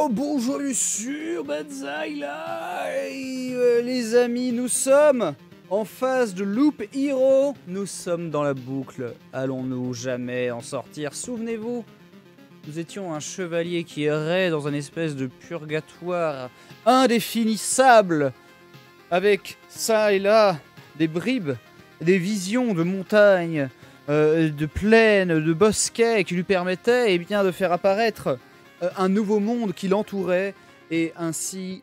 Oh, bonjour sur Banzai là. Les amis, nous sommes en phase de Loop Hero. Nous sommes dans la boucle. Allons-nous jamais en sortir? Souvenez-vous, nous étions un chevalier qui errait dans un espèce de purgatoire indéfinissable, avec ça et là des bribes, des visions de montagnes, de plaines, de bosquets qui lui permettaient de faire apparaître un nouveau monde qui l'entourait et ainsi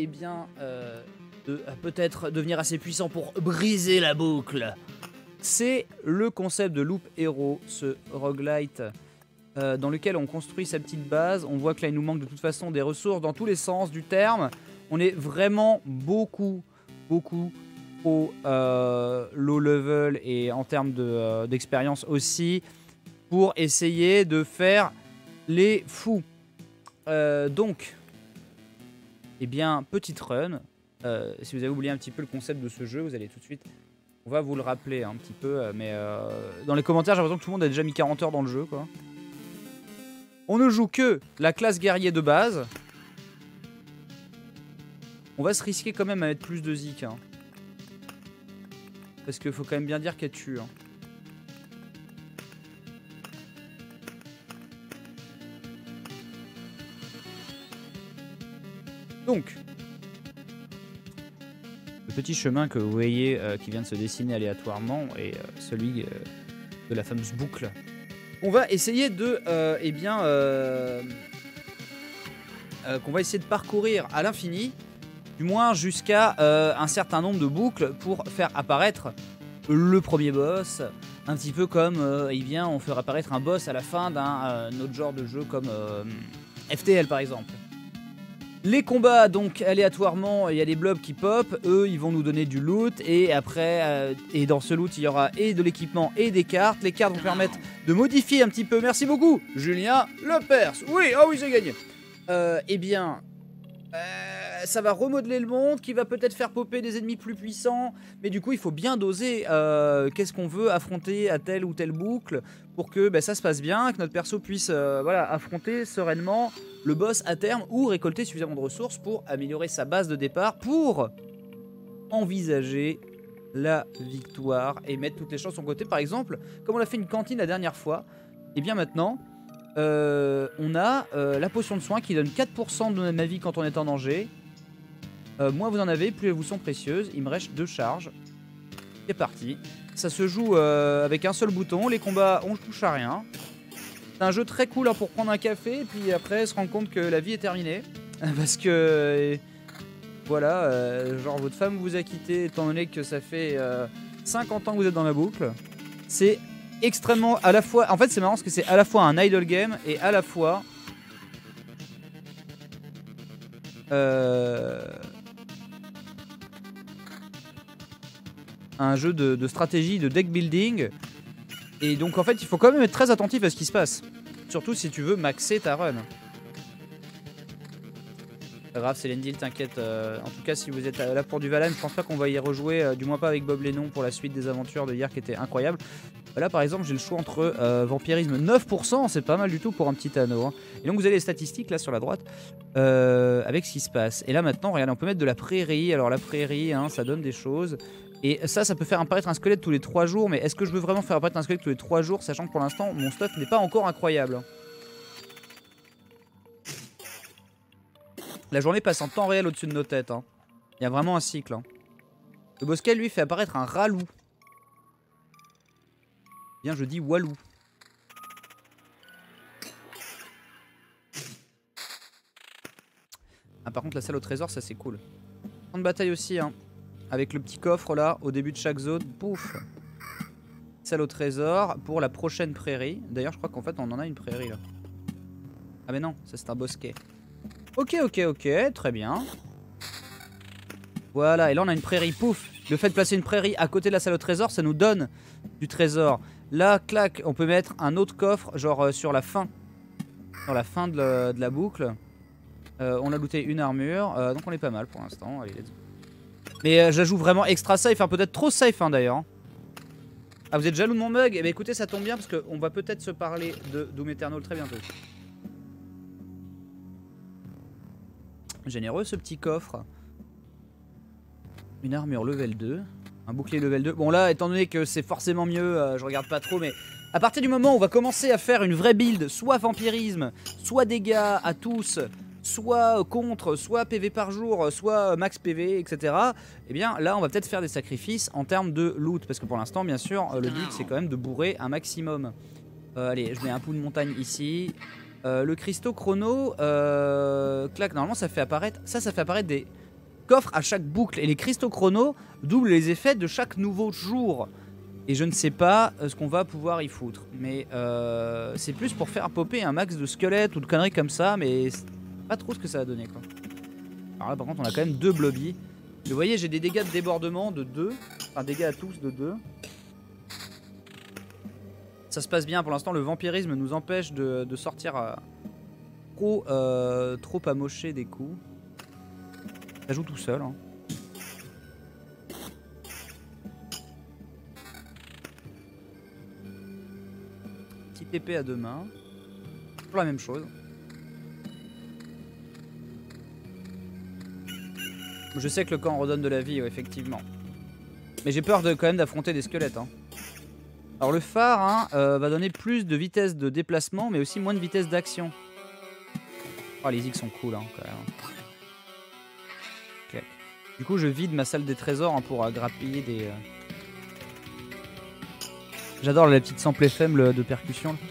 de peut-être devenir assez puissant pour briser la boucle. C'est le concept de Loop Hero, ce roguelite dans lequel on construit sa petite base. On voit que là il nous manque de toute façon des ressources dans tous les sens du terme. On est vraiment beaucoup au low level et en termes d'expérience aussi pour essayer de faire les fous. Donc, petite run. Si vous avez oublié un petit peu le concept de ce jeu, vous allez tout de suite... On va vous le rappeler un petit peu, mais dans les commentaires, j'ai l'impression que tout le monde a déjà mis 40 heures dans le jeu, quoi. On ne joue que la classe guerrier de base. On va se risquer quand même à mettre plus de zik, hein. Parce qu'il faut quand même bien dire qu'elle tue, hein. Donc, le petit chemin que vous voyez qui vient de se dessiner aléatoirement est celui de la fameuse boucle. On va essayer de, qu'on va essayer de parcourir à l'infini, du moins jusqu'à un certain nombre de boucles pour faire apparaître le premier boss, un petit peu comme on fait apparaître un boss à la fin d'un autre genre de jeu comme FTL par exemple. Les combats, donc aléatoirement, il y a des blobs qui pop, eux ils vont nous donner du loot et après, et dans ce loot il y aura et de l'équipement et des cartes. Les cartes vont permettre de modifier un petit peu, merci beaucoup Julien Lepers, oui, oh oui j'ai gagné. Ça va remodeler le monde, qui va peut-être faire popper des ennemis plus puissants, mais du coup il faut bien doser qu'est-ce qu'on veut affronter à telle ou telle boucle pour que ça se passe bien, que notre perso puisse affronter sereinement le boss à terme ou récolter suffisamment de ressources pour améliorer sa base de départ pour envisager la victoire et mettre toutes les chances de son côté. Par exemple, comme on a fait une cantine la dernière fois, et bien maintenant on a la potion de soin qui donne 4% de ma vie quand on est en danger. Moins vous en avez, plus elles vous sont précieuses. Il me reste 2 charges. C'est parti. Ça se joue avec un seul bouton. Les combats, on ne touche à rien. C'est un jeu très cool pour prendre un café et puis après se rendre compte que la vie est terminée. Parce que genre votre femme vous a quitté étant donné que ça fait 50 ans que vous êtes dans la boucle. C'est extrêmement à la fois... En fait c'est marrant parce que c'est à la fois un idle game et à la fois... un jeu de stratégie, de deck building. Et donc en fait il faut quand même être très attentif à ce qui se passe. Surtout si tu veux maxer ta run. Pas grave, c'est Lendil, t'inquiète. En tout cas si vous êtes là pour du Valheim, je pense pas qu'on va y rejouer, du moins pas avec Bob Lennon pour la suite des aventures de hier qui était incroyable. Là par exemple j'ai le choix entre vampirisme 9%, c'est pas mal du tout pour un petit anneau, hein. Et donc vous avez les statistiques là sur la droite avec ce qui se passe. Et là maintenant regardez, on peut mettre de la prairie. Alors la prairie ça donne des choses. Et ça peut faire apparaître un squelette tous les 3 jours. Mais est-ce que je veux vraiment faire apparaître un squelette tous les 3 jours, sachant que pour l'instant mon stuff n'est pas encore incroyable. La journée passe en temps réel au-dessus de nos têtes, hein. Il y a vraiment un cycle, hein. Le bosquet lui fait apparaître un ralou. Bien je dis walou. Par contre la salle au trésor ça c'est cool. Temps de bataille aussi, hein. Avec le petit coffre là au début de chaque zone. Pouf. Salle au trésor pour la prochaine prairie. D'ailleurs je crois qu'en fait on en a une prairie là. Ah mais non, ça c'est un bosquet. Ok, très bien. Voilà, et là on a une prairie, pouf. Le fait de placer une prairie à côté de la salle au trésor, ça nous donne du trésor. Là, clac, on peut mettre un autre coffre, genre sur la fin. Sur la fin de la boucle. On a looté une armure, donc on est pas mal pour l'instant. Allez, let's go. Mais je la joue vraiment extra safe, hein, peut-être trop safe d'ailleurs. Ah, vous êtes jaloux de mon mug? Eh bien écoutez, ça tombe bien parce qu'on va peut-être se parler de Doom Eternal très bientôt. Généreux ce petit coffre. Une armure level 2. Un bouclier level 2. Bon là, étant donné que c'est forcément mieux, je regarde pas trop, mais à partir du moment où on va commencer à faire une vraie build, soit vampirisme, soit dégâts à tous, soit contre, soit PV par jour, soit max PV, etc. Eh bien là, on va peut-être faire des sacrifices en termes de loot. Parce que pour l'instant, bien sûr, le but c'est quand même de bourrer un maximum. Allez, je mets un pouls de montagne ici. Le cristaux chrono, clac, normalement ça fait apparaître, ça fait apparaître des coffres à chaque boucle. Et les cristaux chrono doublent les effets de chaque nouveau jour. Et je ne sais pas ce qu'on va pouvoir y foutre. Mais c'est plus pour faire popper un max de squelettes ou de conneries comme ça. Mais c'est pas trop ce que ça va donner quoi. Alors là par contre on a quand même 2 blobbies. Vous voyez j'ai des dégâts de débordement de 2. Enfin dégâts à tous de 2. Ça se passe bien pour l'instant, le vampirisme nous empêche de sortir trop amoché des coups. Ça joue tout seul. Hein. Petite épée à 2 mains. Toujours la même chose. Je sais que le camp redonne de la vie, ouais, effectivement. Mais j'ai peur quand même d'affronter des squelettes. Hein. Alors le phare hein, va donner plus de vitesse de déplacement mais aussi moins de vitesse d'action. Oh les X sont cool hein, quand même. Okay. Du coup je vide ma salle des trésors hein, pour grappiller des... J'adore la petite sample FM de percussion. Là.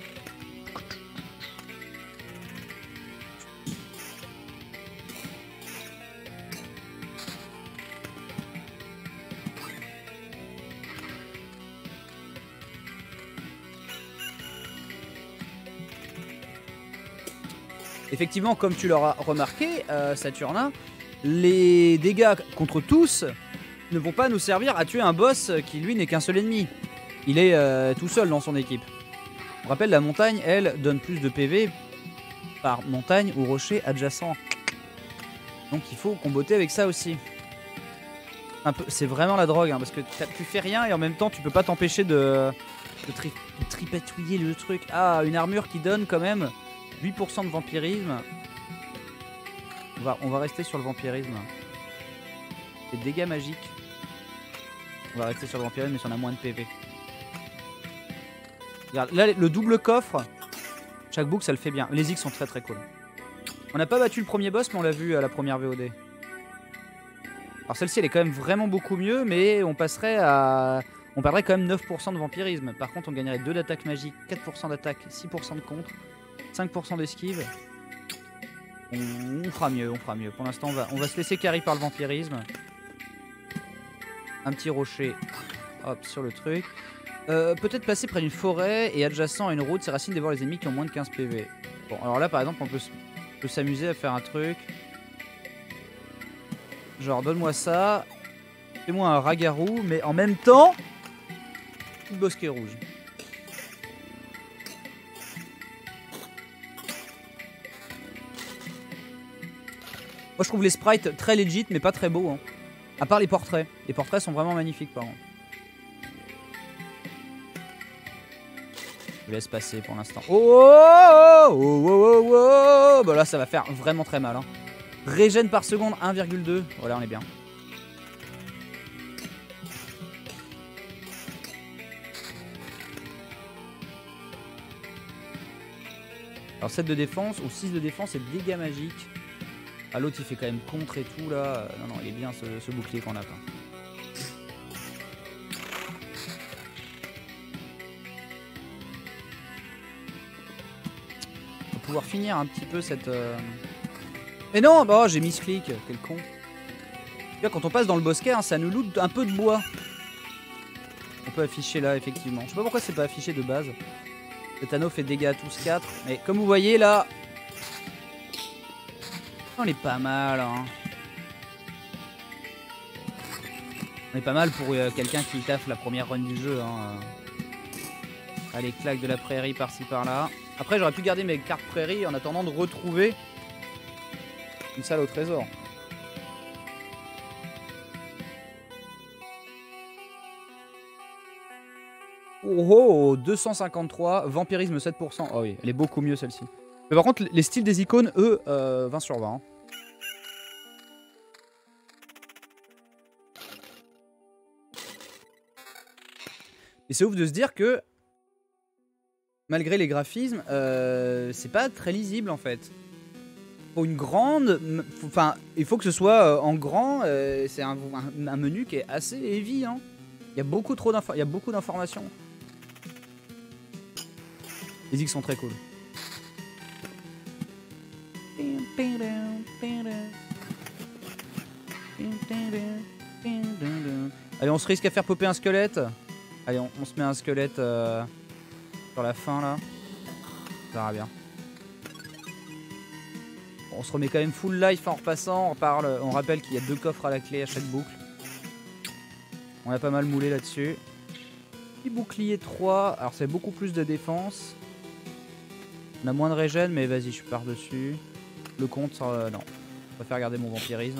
Effectivement, comme tu l'auras remarqué, Saturnin, les dégâts contre tous ne vont pas nous servir à tuer un boss qui lui n'est qu'un seul ennemi. Il est tout seul dans son équipe. On rappelle, la montagne, elle, donne plus de PV par montagne ou rocher adjacent. Donc il faut comboter avec ça aussi. C'est vraiment la drogue, hein, parce que tu fais rien et en même temps tu peux pas t'empêcher de tripatouiller le truc. Ah, une armure qui donne quand même 8% de vampirisme. On va rester sur le vampirisme. Les dégâts magiques. On va rester sur le vampirisme mais si on a moins de PV. Regarde, là le double coffre. Chaque boucle ça le fait bien. Les X sont très très cool. On n'a pas battu le premier boss mais on l'a vu à la première VOD. Alors celle-ci elle est quand même vraiment beaucoup mieux mais on passerait à... On perdrait quand même 9% de vampirisme. Par contre on gagnerait 2 d'attaque magique, 4% d'attaque, 6% de contre. 5% d'esquive. On fera mieux, on fera mieux. Pour l'instant, on va se laisser carry par le vampirisme. Un petit rocher. Hop, sur le truc. Peut-être passer près d'une forêt et adjacent à une route, ces racines dévorent les ennemis qui ont moins de 15 PV. Bon, alors là, par exemple, on peut s'amuser à faire un truc. Genre, donne-moi ça. Fais-moi un ragarou, mais en même temps, une bosquet rouge. Moi je trouve les sprites très legit mais pas très beaux hein. À part les portraits. Les portraits sont vraiment magnifiques par contre. Je laisse passer pour l'instant. Oh, oh, oh, oh, oh. Bah là ça va faire vraiment très mal hein. Régène par seconde 1,2. Voilà on est bien. Alors 7 de défense ou 6 de défense et dégâts magiques. Ah l'autre il fait quand même contre et tout là. Non non il est bien ce bouclier qu'on a pas. On va pouvoir finir un petit peu cette... Mais non bah j'ai misclick, quel con. Là, quand on passe dans le bosquet hein, ça nous loot un peu de bois. On peut afficher là effectivement. Je sais pas pourquoi c'est pas affiché de base. Cet anneau fait dégâts à tous 4. Mais comme vous voyez là... On est pas mal hein. On est pas mal pour quelqu'un qui taffe la première run du jeu hein. Allez claque de la prairie par-ci par-là. Après j'aurais pu garder mes cartes prairie en attendant de retrouver une salle au trésor. Oh, 253, vampirisme 7%. Oh oui, elle est beaucoup mieux celle-ci. Mais par contre, les styles des icônes, eux, 20 sur 20. Hein. Et c'est ouf de se dire que, malgré les graphismes, c'est pas très lisible en fait. Faut une grande... Enfin, il faut que ce soit en grand. C'est un menu qui est assez heavy. Hein. Il y a beaucoup trop d'informations. Les X sont très cool. Allez, on se risque à faire popper un squelette. Allez, on se met un squelette sur la fin là. Ça verra bien. Bon, on se remet quand même full life en repassant. On rappelle qu'il y a 2 coffres à la clé à chaque boucle. On a pas mal moulé là-dessus. Petit bouclier 3. Alors c'est beaucoup plus de défense. On a moins de régène, mais vas-y, je pars dessus. Le compte, non. Je préfère garder mon vampirisme.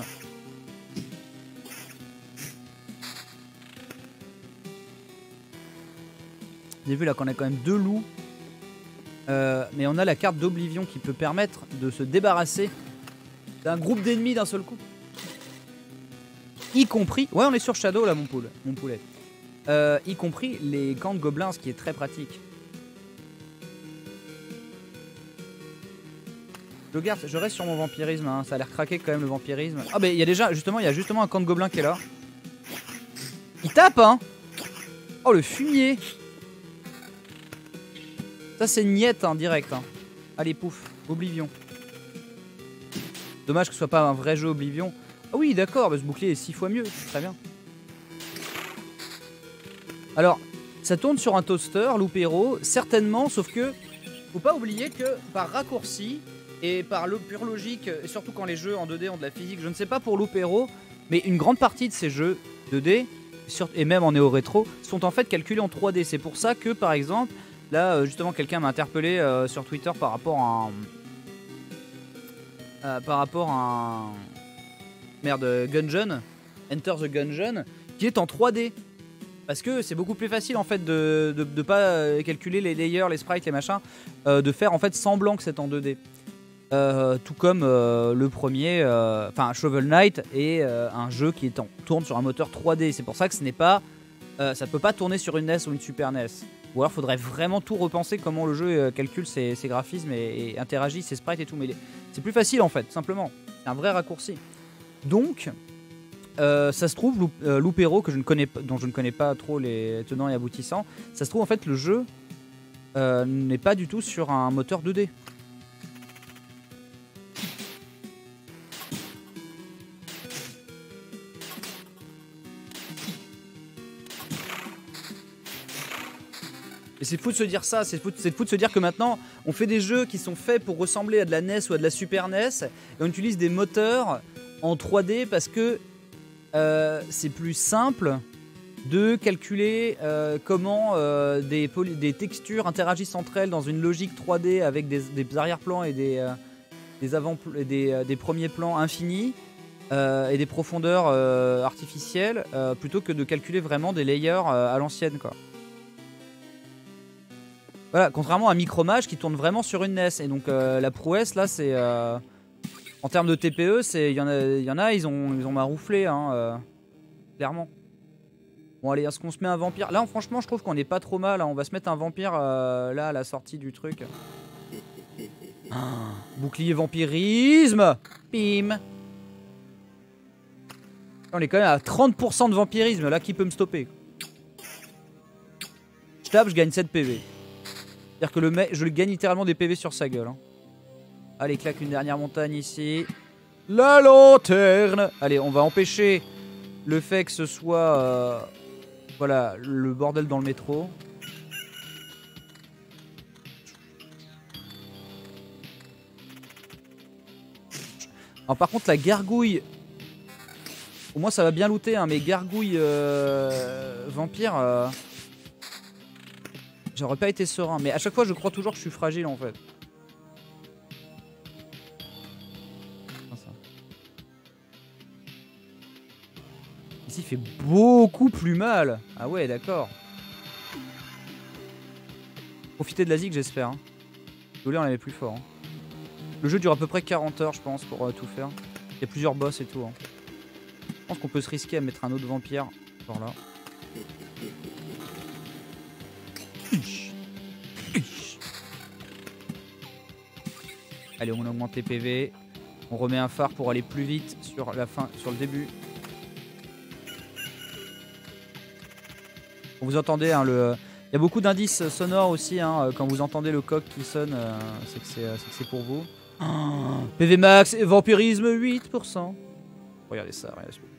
Vous avez vu là qu'on a quand même 2 loups. Mais on a la carte d'Oblivion qui peut permettre de se débarrasser d'un groupe d'ennemis d'un seul coup. Y compris... Ouais, on est sur Shadow là, mon poulet. Y compris les camps de gobelins, ce qui est très pratique. Je reste sur mon vampirisme, hein. Ça a l'air craqué quand même le vampirisme. Ah bah il y a justement un camp de gobelins qui est là. Il tape hein. Oh le fumier. Ça c'est niette hein, direct hein. Allez pouf, Oblivion. Dommage que ce soit pas un vrai jeu Oblivion. Ah oui d'accord, bah, ce bouclier est 6 fois mieux, très bien. Alors, ça tourne sur un toaster, Loopero, certainement, sauf que faut pas oublier que par raccourci et par pure logique, et surtout quand les jeux en 2D ont de la physique, je ne sais pas pour Loopero, mais une grande partie de ces jeux 2D, et même en néo-rétro, sont en fait calculés en 3D. C'est pour ça que, par exemple, là, justement, quelqu'un m'a interpellé sur Twitter par rapport à un... Merde, Gungeon, Enter the Gungeon, qui est en 3D. Parce que c'est beaucoup plus facile en fait de pas calculer les layers, les sprites, les machins, de faire en fait semblant que c'est en 2D. Tout comme le premier, enfin Shovel Knight est un jeu qui tourne sur un moteur 3D. C'est pour ça que ce n'est pas, ça peut pas tourner sur une NES ou une Super NES. Ou alors faudrait vraiment tout repenser comment le jeu calcule ses graphismes et interagit ses sprites et tout. Mais c'est plus facile en fait, simplement. C'est un vrai raccourci. Donc ça se trouve, Loopero, dont je ne connais pas trop les tenants et aboutissants, ça se trouve en fait le jeu n'est pas du tout sur un moteur 2D. Et c'est fou de se dire ça, c'est fou de se dire que maintenant on fait des jeux qui sont faits pour ressembler à de la NES ou à de la Super NES et on utilise des moteurs en 3D parce que c'est plus simple de calculer comment des textures interagissent entre elles dans une logique 3D avec des arrière-plans et des premiers plans infinis et des profondeurs artificielles plutôt que de calculer vraiment des layers à l'ancienne quoi. Voilà, contrairement à Micromage qui tourne vraiment sur une NES et donc la prouesse là c'est en termes de TPE, il y en a, ils ont marouflé, hein, clairement. Bon allez, est-ce qu'on se met un vampire? Là, franchement, je trouve qu'on est pas trop mal. Hein. On va se mettre un vampire là à la sortie du truc. Ah, bouclier vampirisme. Bim. On est quand même à 30% de vampirisme. Là, qui peut me stopper? Je tape, je gagne 7 PV. C'est-à-dire que le mec, je gagne littéralement des PV sur sa gueule. Hein. Allez, claque une dernière montagne ici. La lanterne. Allez, on va empêcher le fait que ce soit voilà, le bordel dans le métro. Alors par contre la gargouille, au moins ça va bien looter hein, mais gargouille vampire, j'aurais pas été serein. Mais à chaque fois je crois toujours que je suis fragile en fait. Ici il fait beaucoup plus mal. Ah ouais d'accord. Profitez de la zig j'espère. Hein. Désolé on avait plus fort. Hein. Le jeu dure à peu près 40 heures je pense pour tout faire. Il y a plusieurs boss et tout. Hein. Je pense qu'on peut se risquer à mettre un autre vampire par là. Allez, on augmente les PV. On remet un phare pour aller plus vite sur la fin, sur le début. Vous entendez, hein, il y a beaucoup d'indices sonores aussi. Hein, quand vous entendez le coq qui sonne, c'est que c'est pour vous. Oh, PV max et vampirisme 8%. Regardez ça, regardez ça.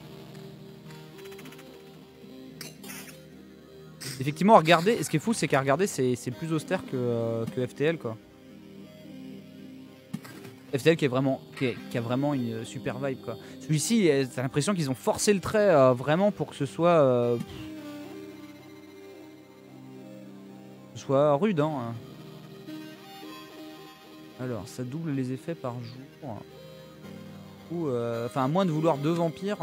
Effectivement, à regarder, ce qui est fou, c'est qu'à regarder, c'est plus austère que FTL, quoi. FTL qui a vraiment une super vibe, quoi. Celui-ci, t'as l'impression qu'ils ont forcé le trait vraiment pour que ce soit rude, hein. Alors, ça double les effets par jour. Ou enfin, à moins de vouloir 2 vampires.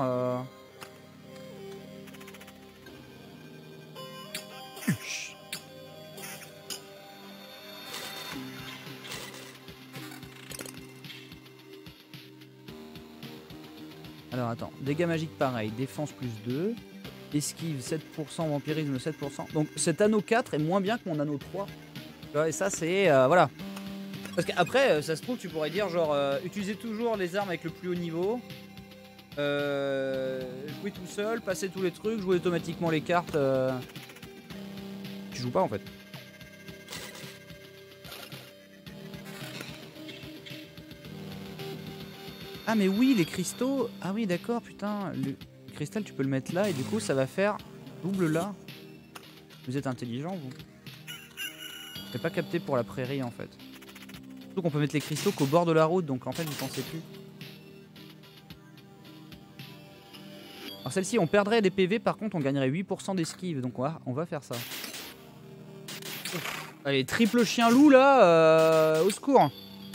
Alors attends, dégâts magiques pareil, défense plus 2, esquive 7%, vampirisme 7%. Donc cet anneau 4 est moins bien que mon anneau 3. Tu vois, et ça c'est... voilà. Parce qu'après, ça se trouve, tu pourrais dire genre, utilisez toujours les armes avec le plus haut niveau. Jouer tout seul, passer tous les trucs, jouer automatiquement les cartes. Tu joues pas en fait. Ah mais oui, les cristaux. Ah oui, d'accord, putain. Le cristal, tu peux le mettre là et du coup, ça va faire double là. Vous êtes intelligent, vous. J'ai pas capté pour la prairie, en fait. Surtout qu'on peut mettre les cristaux qu'au bord de la route, donc en fait, vous pensez plus. Alors celle-ci, on perdrait des PV, par contre, on gagnerait 8% d'esquive, donc on va faire ça. Allez, triple chien-loup, là, au secours.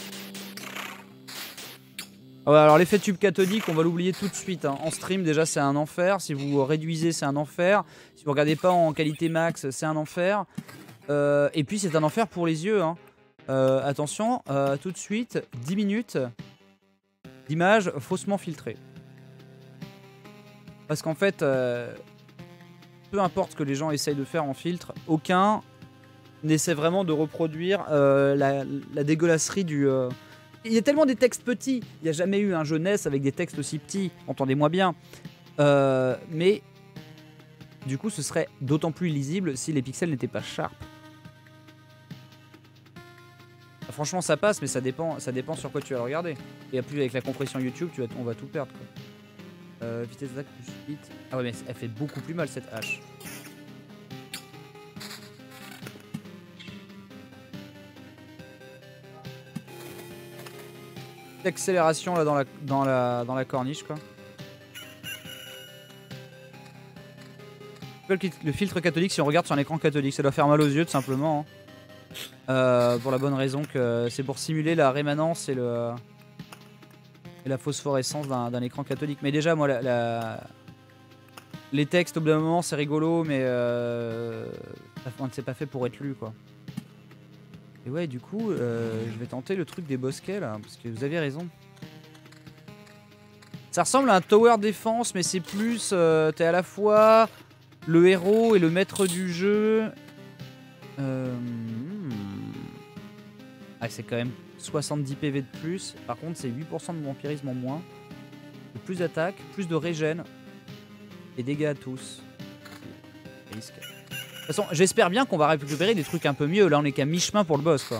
Ouais, alors l'effet tube cathodique, on va l'oublier tout de suite. Hein. En stream, déjà, c'est un enfer. Si vous réduisez, c'est un enfer. Si vous regardez pas en qualité max, c'est un enfer. Et puis, c'est un enfer pour les yeux. Hein. Attention, tout de suite, 10 minutes d'image faussement filtrée. Parce qu'en fait, peu importe ce que les gens essayent de faire en filtre, aucun n'essaie vraiment de reproduire la dégueulasserie du... Il y a tellement des textes petits. Il n'y a jamais eu un jeunesse avec des textes aussi petits. Entendez-moi bien. Mais du coup, ce serait d'autant plus lisible si les pixels n'étaient pas sharp. Franchement, ça passe, mais ça dépend sur quoi tu vas le regarder. Et plus avec la compression YouTube, on va tout perdre, quoi. Vitesse d'attaque plus 8. Ah ouais, mais elle fait beaucoup plus mal cette hache. Accélération là dans la corniche, quoi. Le filtre cathodique, si on regarde sur un écran cathodique, ça doit faire mal aux yeux tout simplement, hein. Pour la bonne raison que c'est pour simuler la rémanence et la phosphorescence d'un écran cathodique. Mais déjà, moi, les textes au bout d'un moment c'est rigolo, mais c'est pas fait pour être lu, quoi. Et ouais, du coup, je vais tenter le truc des bosquets, là, parce que vous avez raison. Ça ressemble à un tower défense, mais c'est plus... t'es à la fois le héros et le maître du jeu. Ah, c'est quand même 70 PV de plus. Par contre, c'est 8% de vampirisme en moins. Plus d'attaque, plus de régène. Et dégâts à tous. Risque. De toute façon, j'espère bien qu'on va récupérer des trucs un peu mieux. Là, on est qu'à mi-chemin pour le boss, quoi.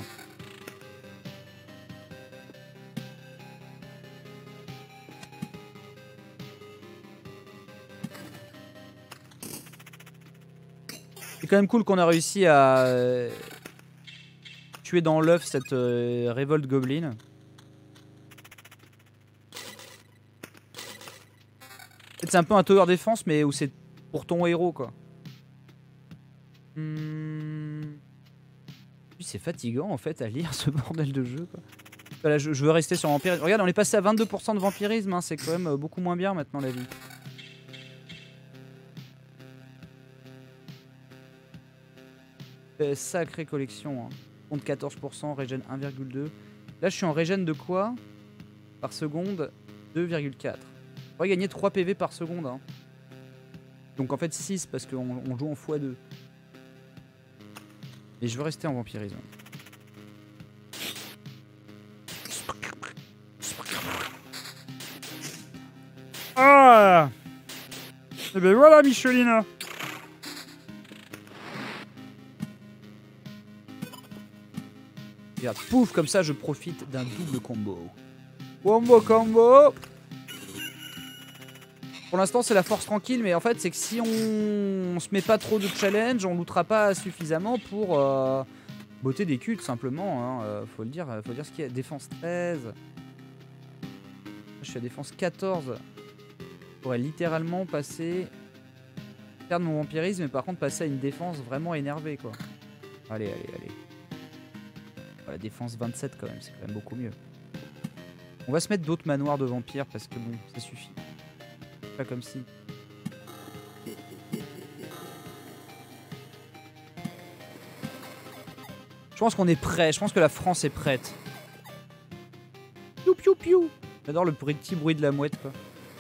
C'est quand même cool qu'on a réussi à tuer dans l'œuf cette révolte goblin. C'est un peu un tower défense, mais où c'est pour ton héros, quoi. C'est fatigant en fait à lire ce bordel de jeu, quoi. Voilà, je veux rester sur vampirisme. Regarde, on est passé à 22% de vampirisme, hein. C'est quand même beaucoup moins bien maintenant la vie. Sacrée collection, hein. Compte 14%, régène 1,2. Là je suis en régène de quoi par seconde? 2,4. On va gagner 3 PV par seconde, hein. Donc en fait 6 parce qu'on joue en x2. Et je veux rester en vampirisme. Ah. Et ben voilà, Micheline. Regarde, pouf, comme ça je profite d'un double combo. Combo. Pour l'instant c'est la force tranquille, mais en fait c'est que si on se met pas trop de challenge, on lootera pas suffisamment pour botter des culs tout simplement. Hein. Faut dire ce qu'il y a. Défense 13. Je suis à défense 14. Je pourrais littéralement passer... perdre mon vampirisme, mais par contre passer à une défense vraiment énervée quoi. Allez. La défense 27 quand même, c'est quand même beaucoup mieux. On va se mettre d'autres manoirs de vampires parce que bon, ça suffit. Pas comme si... Je pense qu'on est prêt, je pense que la France est prête. Piou piou piou. J'adore le petit bruit de la mouette quoi.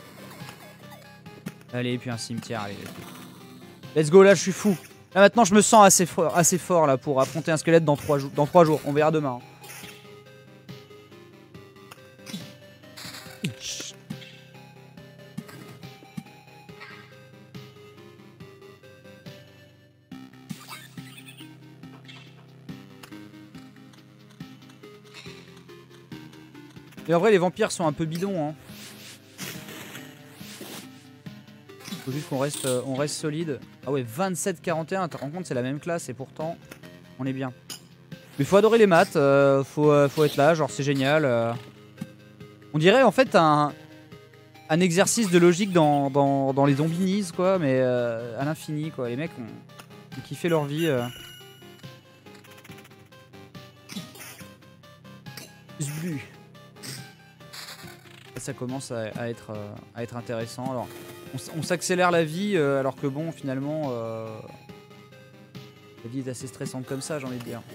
Allez, et puis un cimetière, allez. Let's go, là je suis fou. Là maintenant je me sens assez fort là pour affronter un squelette dans 3 jours. On verra demain. Et en vrai les vampires sont un peu bidons. Hein. Faut juste qu'on reste solide. Ah ouais, 27-41, tu te rends compte, c'est la même classe et pourtant, on est bien. Mais faut adorer les maths, faut être là, genre c'est génial. On dirait en fait un exercice de logique dans les zombies quoi, mais à l'infini quoi. Les mecs ont kiffé leur vie. Bleu. Ça commence à être intéressant. Alors, on s'accélère la vie, alors que bon, finalement, la vie est assez stressante comme ça, j'ai envie de dire.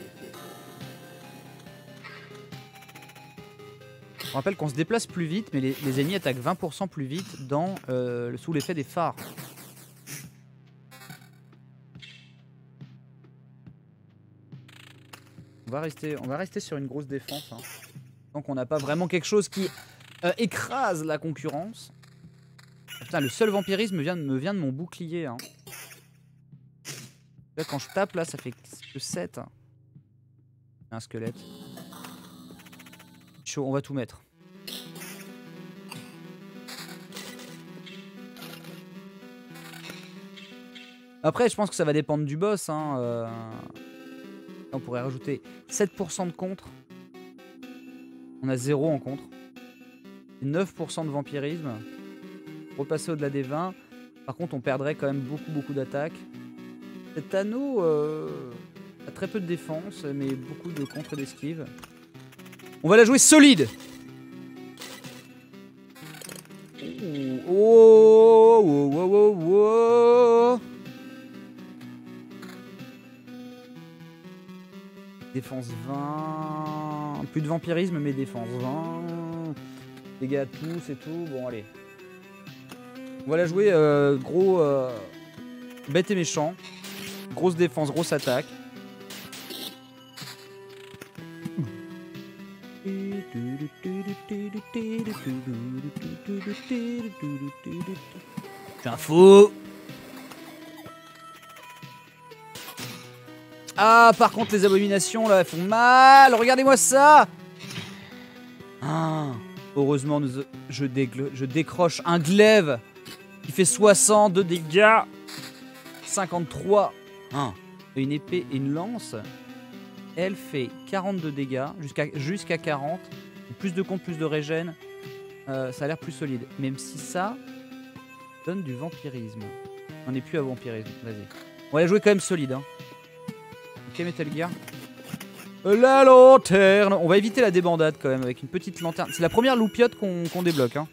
On rappelle qu'on se déplace plus vite, mais les ennemis attaquent 20% plus vite sous l'effet des phares. On va rester sur une grosse défense. Hein. Donc on n'a pas vraiment quelque chose qui écrase la concurrence. Putain, le seul vampirisme me vient de mon bouclier. Hein. Là, quand je tape, là, ça fait que 7. Un squelette. Chaud, on va tout mettre. Après, je pense que ça va dépendre du boss. Hein. On pourrait rajouter 7% de contre. On a 0 en contre. 9% de vampirisme. Repasser au-delà des 20. Par contre, on perdrait quand même beaucoup d'attaques. Cet anneau a très peu de défense, mais beaucoup de contre d'esquive. On va la jouer solide. Oh. Défense 20. Plus de vampirisme, mais défense 20. Dégâts à tous et tout. Bon, allez. On va la jouer gros bête et méchant. Grosse défense, grosse attaque. J'ai un fou. Ah, par contre, les abominations, là, elles font mal. Regardez-moi ça. Ah, heureusement, je décroche un glaive qui fait 60 de dégâts. 53. Ah, et une épée et une lance. Elle fait 40 de dégâts, jusqu'à 40. Plus de compte, plus de régène. Ça a l'air plus solide. Même si ça donne du vampirisme. On n'est plus à vampirisme. Vas-y. On va la jouer quand même solide. Hein. Ok, Metal Gear. La lanterne. On va éviter la débandade quand même avec une petite lanterne. C'est la première loupiote qu'on débloque. Hein.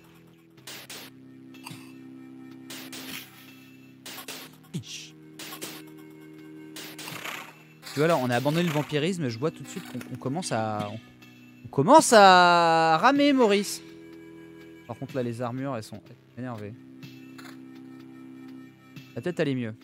Tu vois là, on a abandonné le vampirisme. Je vois tout de suite qu'on commence à... On commence à ramer, Maurice. Par contre là, les armures, elles sont énervées. La tête, elle est mieux.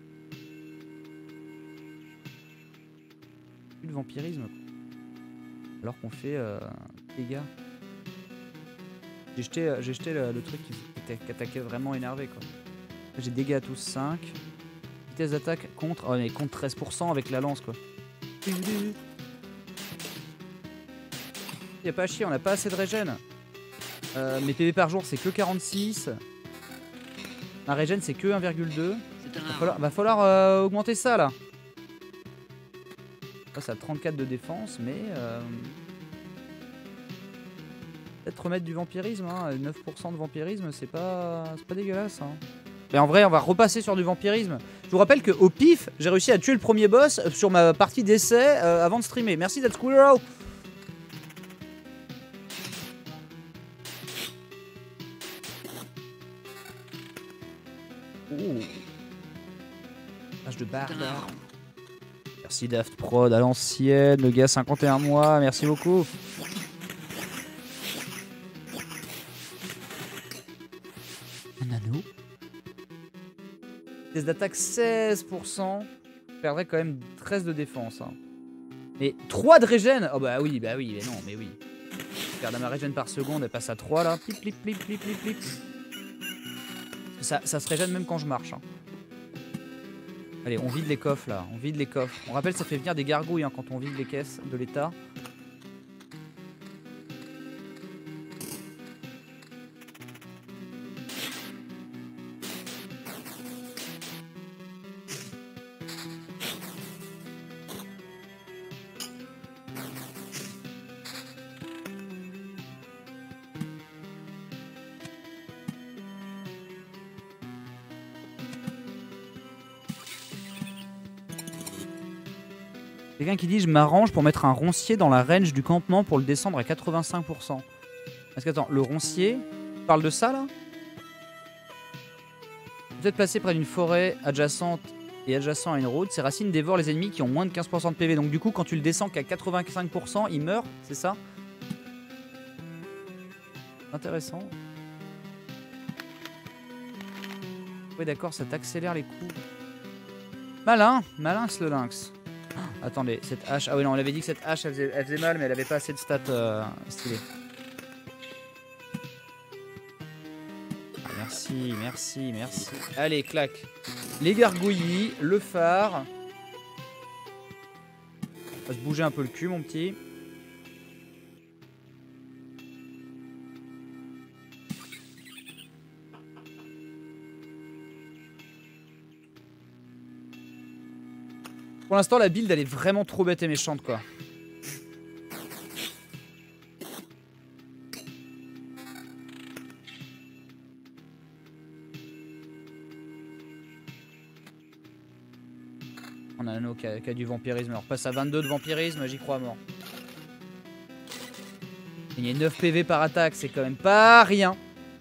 Plus de vampirisme. Alors qu'on fait dégâts. J'ai jeté le truc qui attaquait vraiment énervé quoi. J'ai dégâts à tous 5. Vitesse d'attaque contre. Oh mais contre 13% avec la lance quoi. Y'a pas à chier, on a pas assez de régène. Mes PV par jour c'est que 46. Ma régène c'est que 1,2. Va falloir augmenter ça là. Là ça a 34 de défense mais peut-être remettre du vampirisme hein. 9% de vampirisme c'est pas dégueulasse hein. Mais en vrai on va repasser sur du vampirisme. Je vous rappelle qu'au pif j'ai réussi à tuer le premier boss sur ma partie d'essai avant de streamer. Merci d'être Squirrel. Âge de barbare. Merci Daft Prod à l'ancienne, le gars 51 mois, merci beaucoup. Un anneau. Test d'attaque 16%. Je perdrais quand même 13 de défense. Hein. Mais 3 de régène. Oh bah oui, mais non, mais oui. Je perds ma régène par seconde, elle passe à 3 là. Plip, plip, plip, plip, plip, plip. Ça se régène même quand je marche. Hein. Allez, on vide les coffres là, on vide les coffres. On rappelle, ça fait venir des gargouilles hein, quand on vide les caisses de l'État. Quelqu'un qui dit je m'arrange pour mettre un roncier dans la range du campement pour le descendre à 85%. Parce que attends, le roncier, tu parles de ça là? Vous êtes placé près d'une forêt adjacente et adjacent à une route. Ces racines dévorent les ennemis qui ont moins de 15% de PV. Donc du coup quand tu le descends qu'à 85%, il meurt, c'est ça? Intéressant. Oui d'accord, ça t'accélère les coups. Malin, malin ce lynx. Attendez, cette hache... Ah oui non, on avait dit que cette hache elle faisait mal mais elle avait pas assez de stats stylées. Merci, merci, merci. Allez, clac. Les gargouillis, le phare. On va se bouger un peu le cul mon petit. Pour l'instant, la build, elle est vraiment trop bête et méchante, quoi. On a un anneau qui a du vampirisme. Alors, passe à 22 de vampirisme, j'y crois à mort. Il y a 9 PV par attaque, c'est quand même pas rien.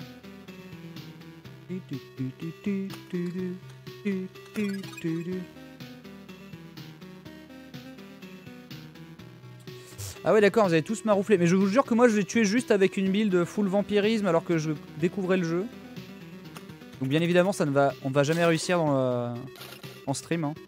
Ah ouais d'accord, vous avez tous marouflé. Mais je vous jure que moi je l'ai tué juste avec une build full vampirisme alors que je découvrais le jeu. Donc bien évidemment on ne va jamais réussir en stream. Hein.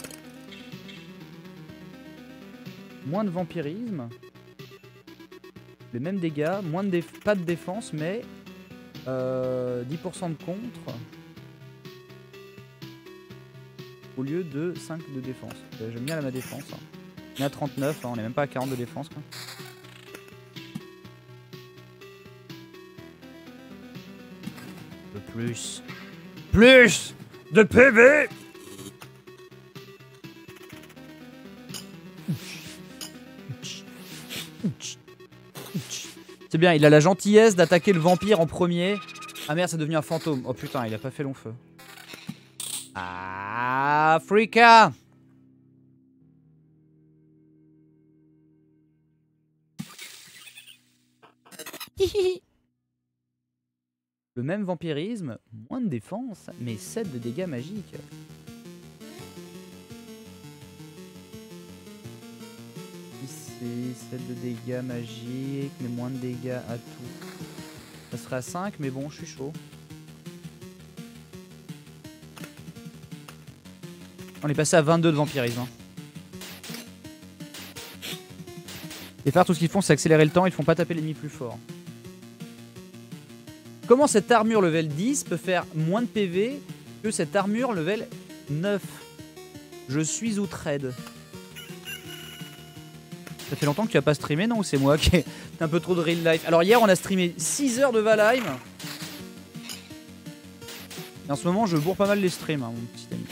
Moins de vampirisme. Les mêmes dégâts, pas de défense mais 10% de contre. Au lieu de 5 de défense. J'aime bien ma défense. Hein. On est à 39, hein, on est même pas à 40 de défense. Quoi. De plus. Plus de PV. C'est bien, il a la gentillesse d'attaquer le vampire en premier. Ah merde, c'est devenu un fantôme. Oh putain, il a pas fait long feu. Ah, Africa. Le même vampirisme, moins de défense, mais 7 de dégâts magiques. Ici, 7 de dégâts magiques, mais moins de dégâts à tout. Ça serait à 5, mais bon, je suis chaud. On est passé à 22 de vampirisme. Hein. Les phares, tout ce qu'ils font, c'est accélérer le temps, ils font pas taper l'ennemi plus fort. Comment cette armure level 10 peut faire moins de PV que cette armure level 9? Je suis outré. Ça fait longtemps que tu as pas streamé, non? Ou c'est moi qui ai un peu trop de real life? Alors hier, on a streamé 6 heures de Valheim. Et en ce moment, je bourre pas mal les streams, hein, mon petit ami.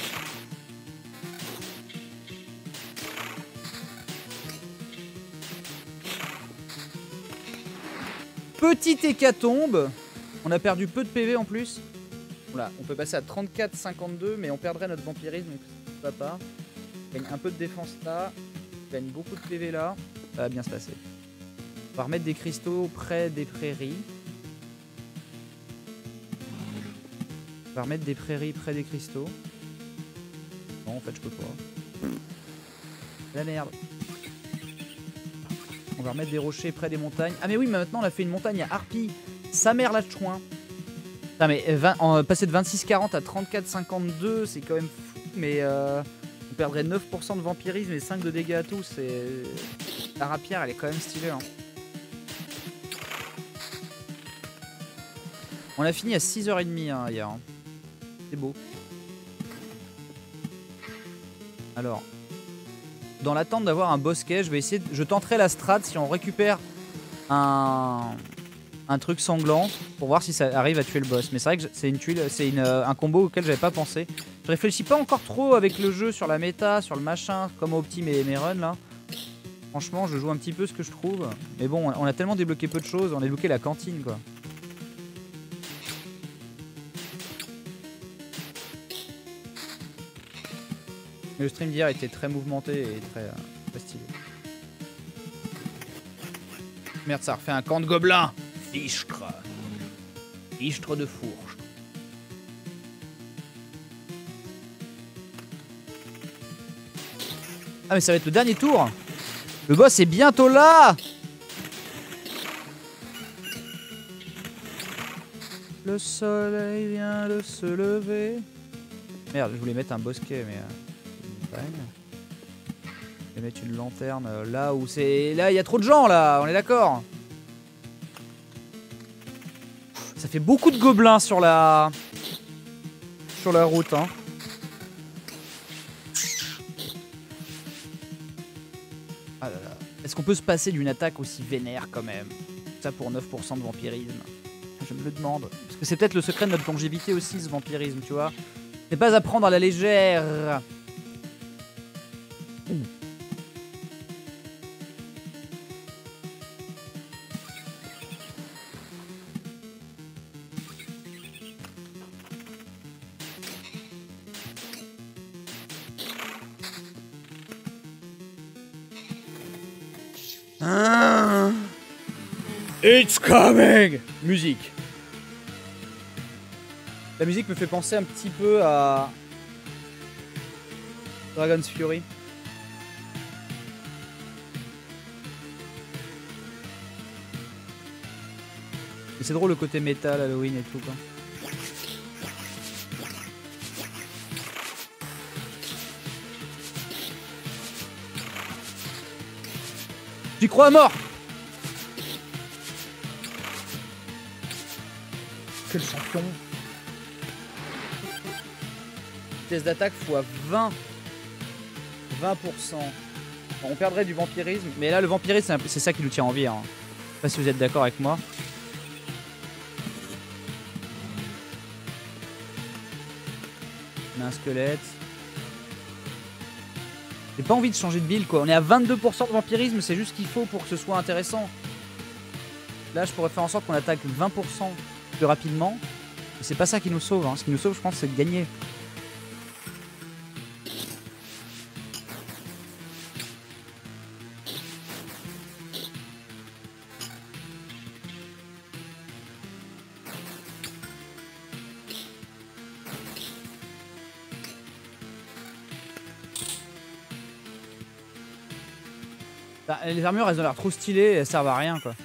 Petite hécatombe. On a perdu peu de PV en plus. Voilà, on peut passer à 34-52, mais on perdrait notre vampirisme, donc ça va pas. On gagne un peu de défense là. On gagne beaucoup de PV là. Ça va bien se passer. On va remettre des cristaux près des prairies. On va remettre des prairies près des cristaux. Non, en fait, je peux pas. La merde. On va remettre des rochers près des montagnes. Ah mais oui, mais maintenant on a fait une montagne à Harpie. Sa mère la chouin. Putain, mais passer de 26-40 à 34-52, c'est quand même fou. Mais on perdrait 9% de vampirisme et 5 de dégâts à tous. La rapière, elle est quand même stylée. Hein. On a fini à 6h30 hein, hier. Hein. C'est beau. Alors... Dans l'attente d'avoir un bosquet, je tenterai la strat si on récupère un truc sanglant pour voir si ça arrive à tuer le boss. Mais c'est vrai que c'est une tuile, c'est un combo auquel j'avais pas pensé. Je réfléchis pas encore trop avec le jeu sur la méta, sur le machin, comme optime et mes runs là. Franchement, je joue un petit peu ce que je trouve. Mais bon, on a tellement débloqué peu de choses, on a débloqué la cantine quoi. Mais le stream d'hier était très mouvementé et très stylé. Merde, ça refait un camp de gobelins. Fichtre. Fichtre de fourche. Ah mais ça va être le dernier tour. Le boss est bientôt là. Le soleil vient de se lever. Merde, je voulais mettre un bosquet mais... Je vais mettre une lanterne là où c'est... Là, il y a trop de gens, là. On est d'accord. Ça fait beaucoup de gobelins sur la... route, hein. Ah là là. Est-ce qu'on peut se passer d'une attaque aussi vénère, quand même? Ça pour 9% de vampirisme. Je me le demande. Parce que c'est peut-être le secret de notre longévité aussi, ce vampirisme, tu vois. C'est pas à prendre à la légère. It's coming! Musique. La musique me fait penser un petit peu à Dragon's Fury. C'est drôle le côté métal, Halloween et tout quoi. J'y crois à mort. Quel champion. Vitesse d'attaque fois 20. 20%. Bon, on perdrait du vampirisme. Mais là le vampirisme c'est ça qui nous tient en vie. Hein. Je sais pas si vous êtes d'accord avec moi. On a un squelette. J'ai pas envie de changer de build quoi. On est à 22% de vampirisme, c'est juste ce qu'il faut pour que ce soit intéressant. Là je pourrais faire en sorte qu'on attaque 20% plus rapidement. Mais c'est pas ça qui nous sauve. Hein. Ce qui nous sauve je pense c'est de gagner. Les armures elles ont l'air trop stylées et elles servent à rien quoi.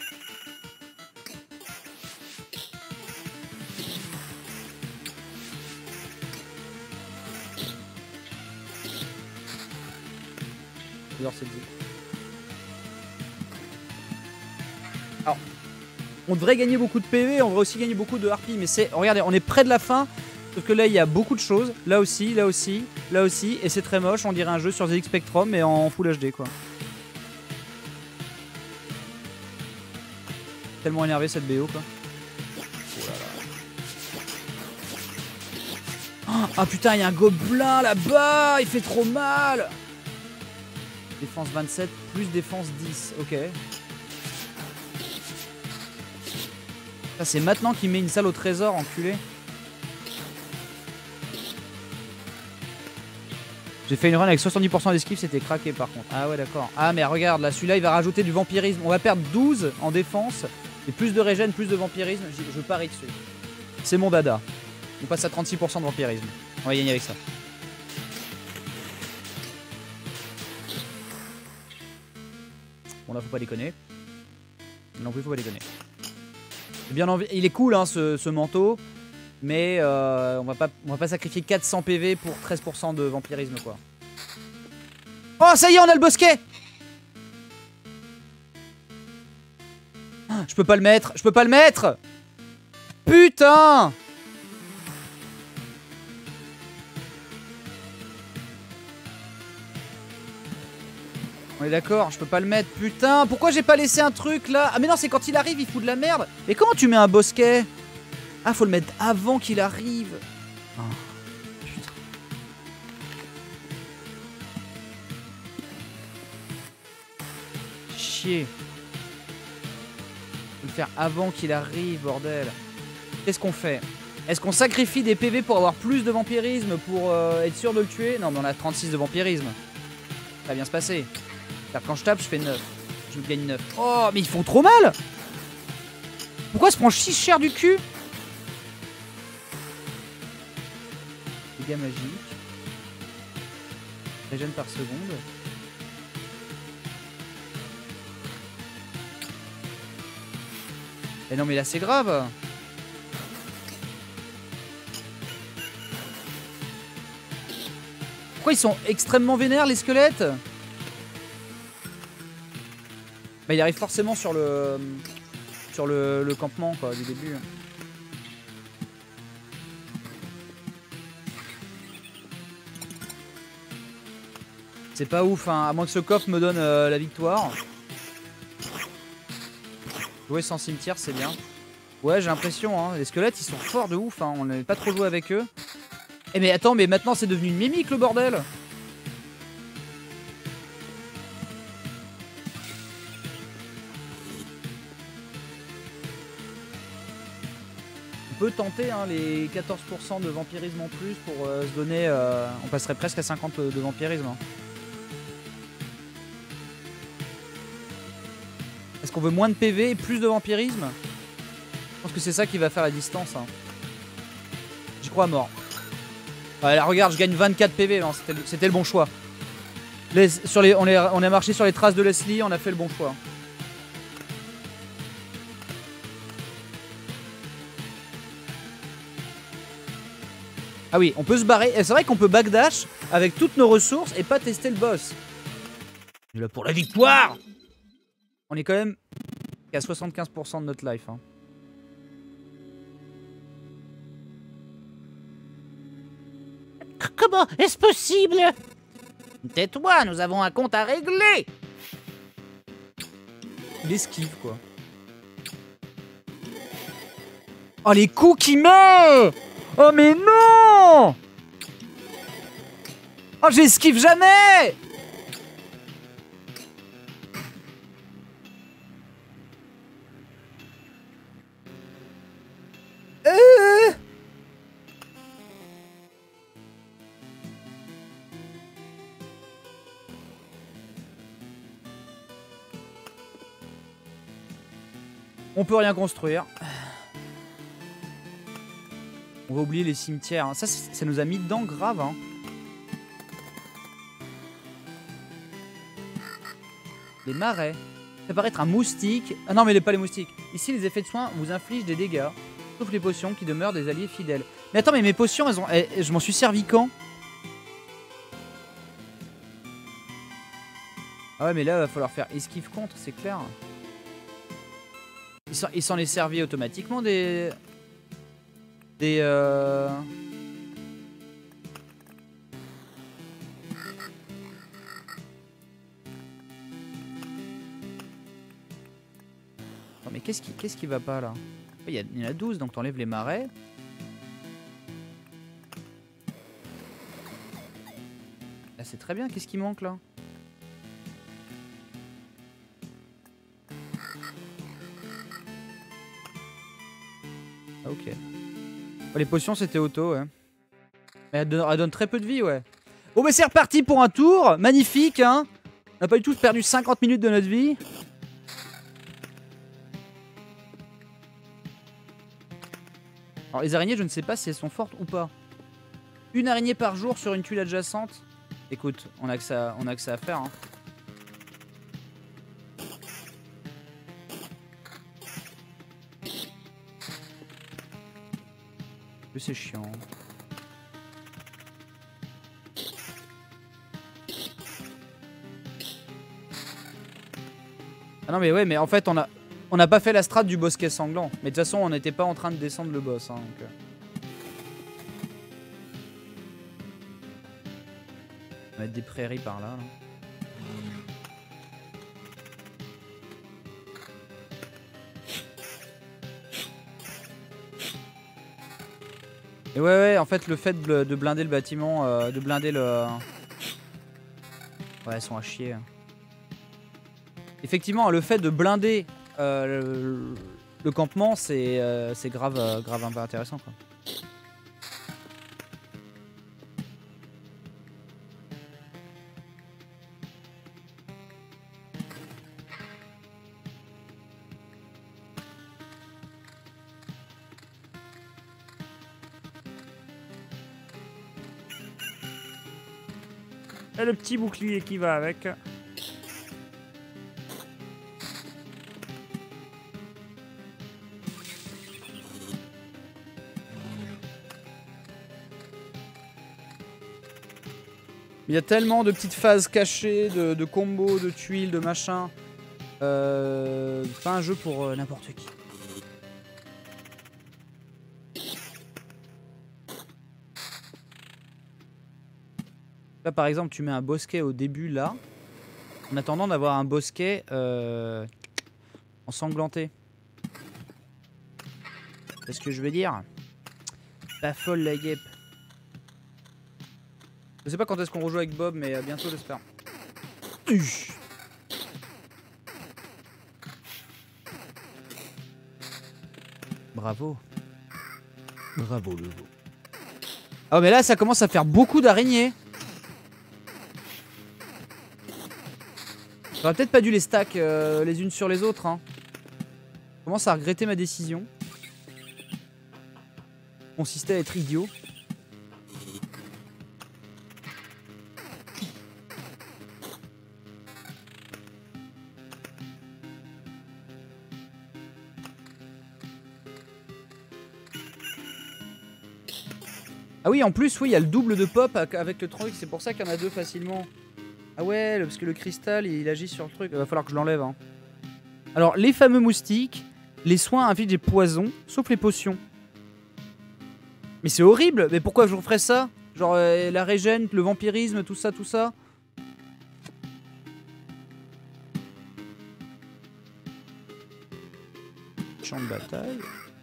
J'adore cette ville. Alors, on devrait gagner beaucoup de PV, on devrait aussi gagner beaucoup de harpies, mais c'est... Regardez, on est près de la fin, sauf que là, il y a beaucoup de choses. Là aussi, là aussi, là aussi, et c'est très moche, on dirait un jeu sur ZX Spectrum, mais en Full HD, quoi. Tellement énervé, cette BO, quoi. Ah putain, il y a un gobelin là-bas, il fait trop mal. Défense 27 plus défense 10, ok. Ça c'est maintenant qu'il met une salle au trésor, enculé. J'ai fait une run avec 70% d'esquive, c'était craqué par contre. Ah ouais d'accord. Ah mais regarde, là celui-là il va rajouter du vampirisme. On va perdre 12 en défense. Et plus de régène, plus de vampirisme, je parie dessus. C'est mon dada. On passe à 36% de vampirisme. On va gagner avec ça. Bon là faut pas déconner. Non plus faut pas déconner. Bien envie. Il est cool hein ce manteau. Mais on va pas sacrifier 400 PV pour 13% de vampirisme quoi. Oh ça y est on a le bosquet. Je peux pas le mettre. Je peux pas le mettre. Putain. On est d'accord, je peux pas le mettre. Putain, pourquoi j'ai pas laissé un truc là? Ah mais non, c'est quand il arrive, il fout de la merde. Mais comment tu mets un bosquet? Ah, faut le mettre avant qu'il arrive. Oh, putain. Chier. Faut le faire avant qu'il arrive, bordel. Qu'est-ce qu'on fait? Est-ce qu'on sacrifie des PV pour avoir plus de vampirisme, pour être sûr de le tuer? Non, mais on a 36 de vampirisme. Ça va bien se passer. Quand je tape, je fais 9. Je gagne 9. Oh, mais ils font trop mal. Pourquoi se prend si cher du cul? Dégâts magiques. Régène par seconde. Mais non, mais là, c'est grave. Pourquoi ils sont extrêmement vénères, les squelettes? Bah il arrive forcément sur le campement quoi du début. C'est pas ouf hein, à moins que ce coffre me donne la victoire. Jouer sans cimetière c'est bien. Ouais j'ai l'impression hein, les squelettes ils sont forts de ouf hein, on n'avait pas trop joué avec eux. Eh mais attends mais maintenant c'est devenu une mimique le bordel. On peut tenter hein, les 14% de vampirisme en plus pour se donner... on passerait presque à 50 de vampirisme. Hein. Est-ce qu'on veut moins de PV et plus de vampirisme? Je pense que c'est ça qui va faire la distance. Hein. J'y crois à mort. Ouais, là regarde, je gagne 24 PV, c'était le bon choix. On a marché sur les traces de Leslie, on a fait le bon choix. Ah oui, on peut se barrer. C'est vrai qu'on peut backdash avec toutes nos ressources et pas tester le boss. On est là pour la victoire. On est quand même qu'à 75% de notre life. Hein. Comment est-ce possible? Tais-toi, nous avons un compte à régler. Il esquive quoi. Oh les coups qu'il met. Oh mais non! Oh j'esquive jamais! On peut rien construire. On va oublier les cimetières. Ça nous a mis dedans grave. Hein. Les marais. Ça paraît être un moustique. Ah non, mais pas les moustiques. Ici, les effets de soins vous infligent des dégâts. Sauf les potions qui demeurent des alliés fidèles. Mais attends, mais mes potions, je m'en suis servi quand? Ah ouais, mais là, il va falloir faire esquive contre, c'est clair. Il s'en est servi automatiquement des... Non mais qu'est-ce qui va pas là? Il y en a 12, donc t'enlèves les marais. Là c'est très bien, qu'est-ce qui manque là? Ah, ok. Oh, les potions c'était auto, ouais. Mais elle donne très peu de vie, ouais. Bon bah c'est reparti pour un tour, magnifique hein. On n'a pas du tout perdu 50 minutes de notre vie. Alors les araignées, je ne sais pas si elles sont fortes ou pas. Une araignée par jour sur une tuile adjacente. Écoute, on a que ça à faire. Hein. C'est chiant. Ah non mais ouais, mais en fait on n'a pas fait la strat du bosquet sanglant. Mais de toute façon on n'était pas en train de descendre le boss. Hein, donc... On va mettre des prairies par là. Et ouais, en fait le fait de blinder le bâtiment, de blinder le... Ouais, elles sont à chier. Effectivement, le fait de blinder le campement, c'est grave un peu intéressant quoi. Et le petit bouclier qui va avec. Il y a tellement de petites phases cachées, de combos, de tuiles, de machin. C'est pas un jeu pour n'importe qui. Là par exemple tu mets un bosquet au début là. En attendant d'avoir un bosquet ensanglanté. C'est ce que je veux dire. Pas folle la guêpe. Je sais pas quand est-ce qu'on rejoue avec Bob, mais bientôt j'espère. Bravo. Bravo le veau. Ah mais là ça commence à faire beaucoup d'araignées. J'aurais peut-être pas dû les stack les unes sur les autres. Hein. Je commence à regretter ma décision. Consistait à être idiot. Ah oui, en plus, oui, il y a le double de pop avec le truc. C'est pour ça qu'il y en a deux facilement. Ah ouais, parce que le cristal, il agit sur le truc. Il va falloir que je l'enlève. Hein. Alors, les fameux moustiques, les soins infligent des poisons, sauf les potions. Mais c'est horrible. Mais pourquoi je referais ça? Genre la régène, le vampirisme, tout ça, tout ça. Champ de bataille.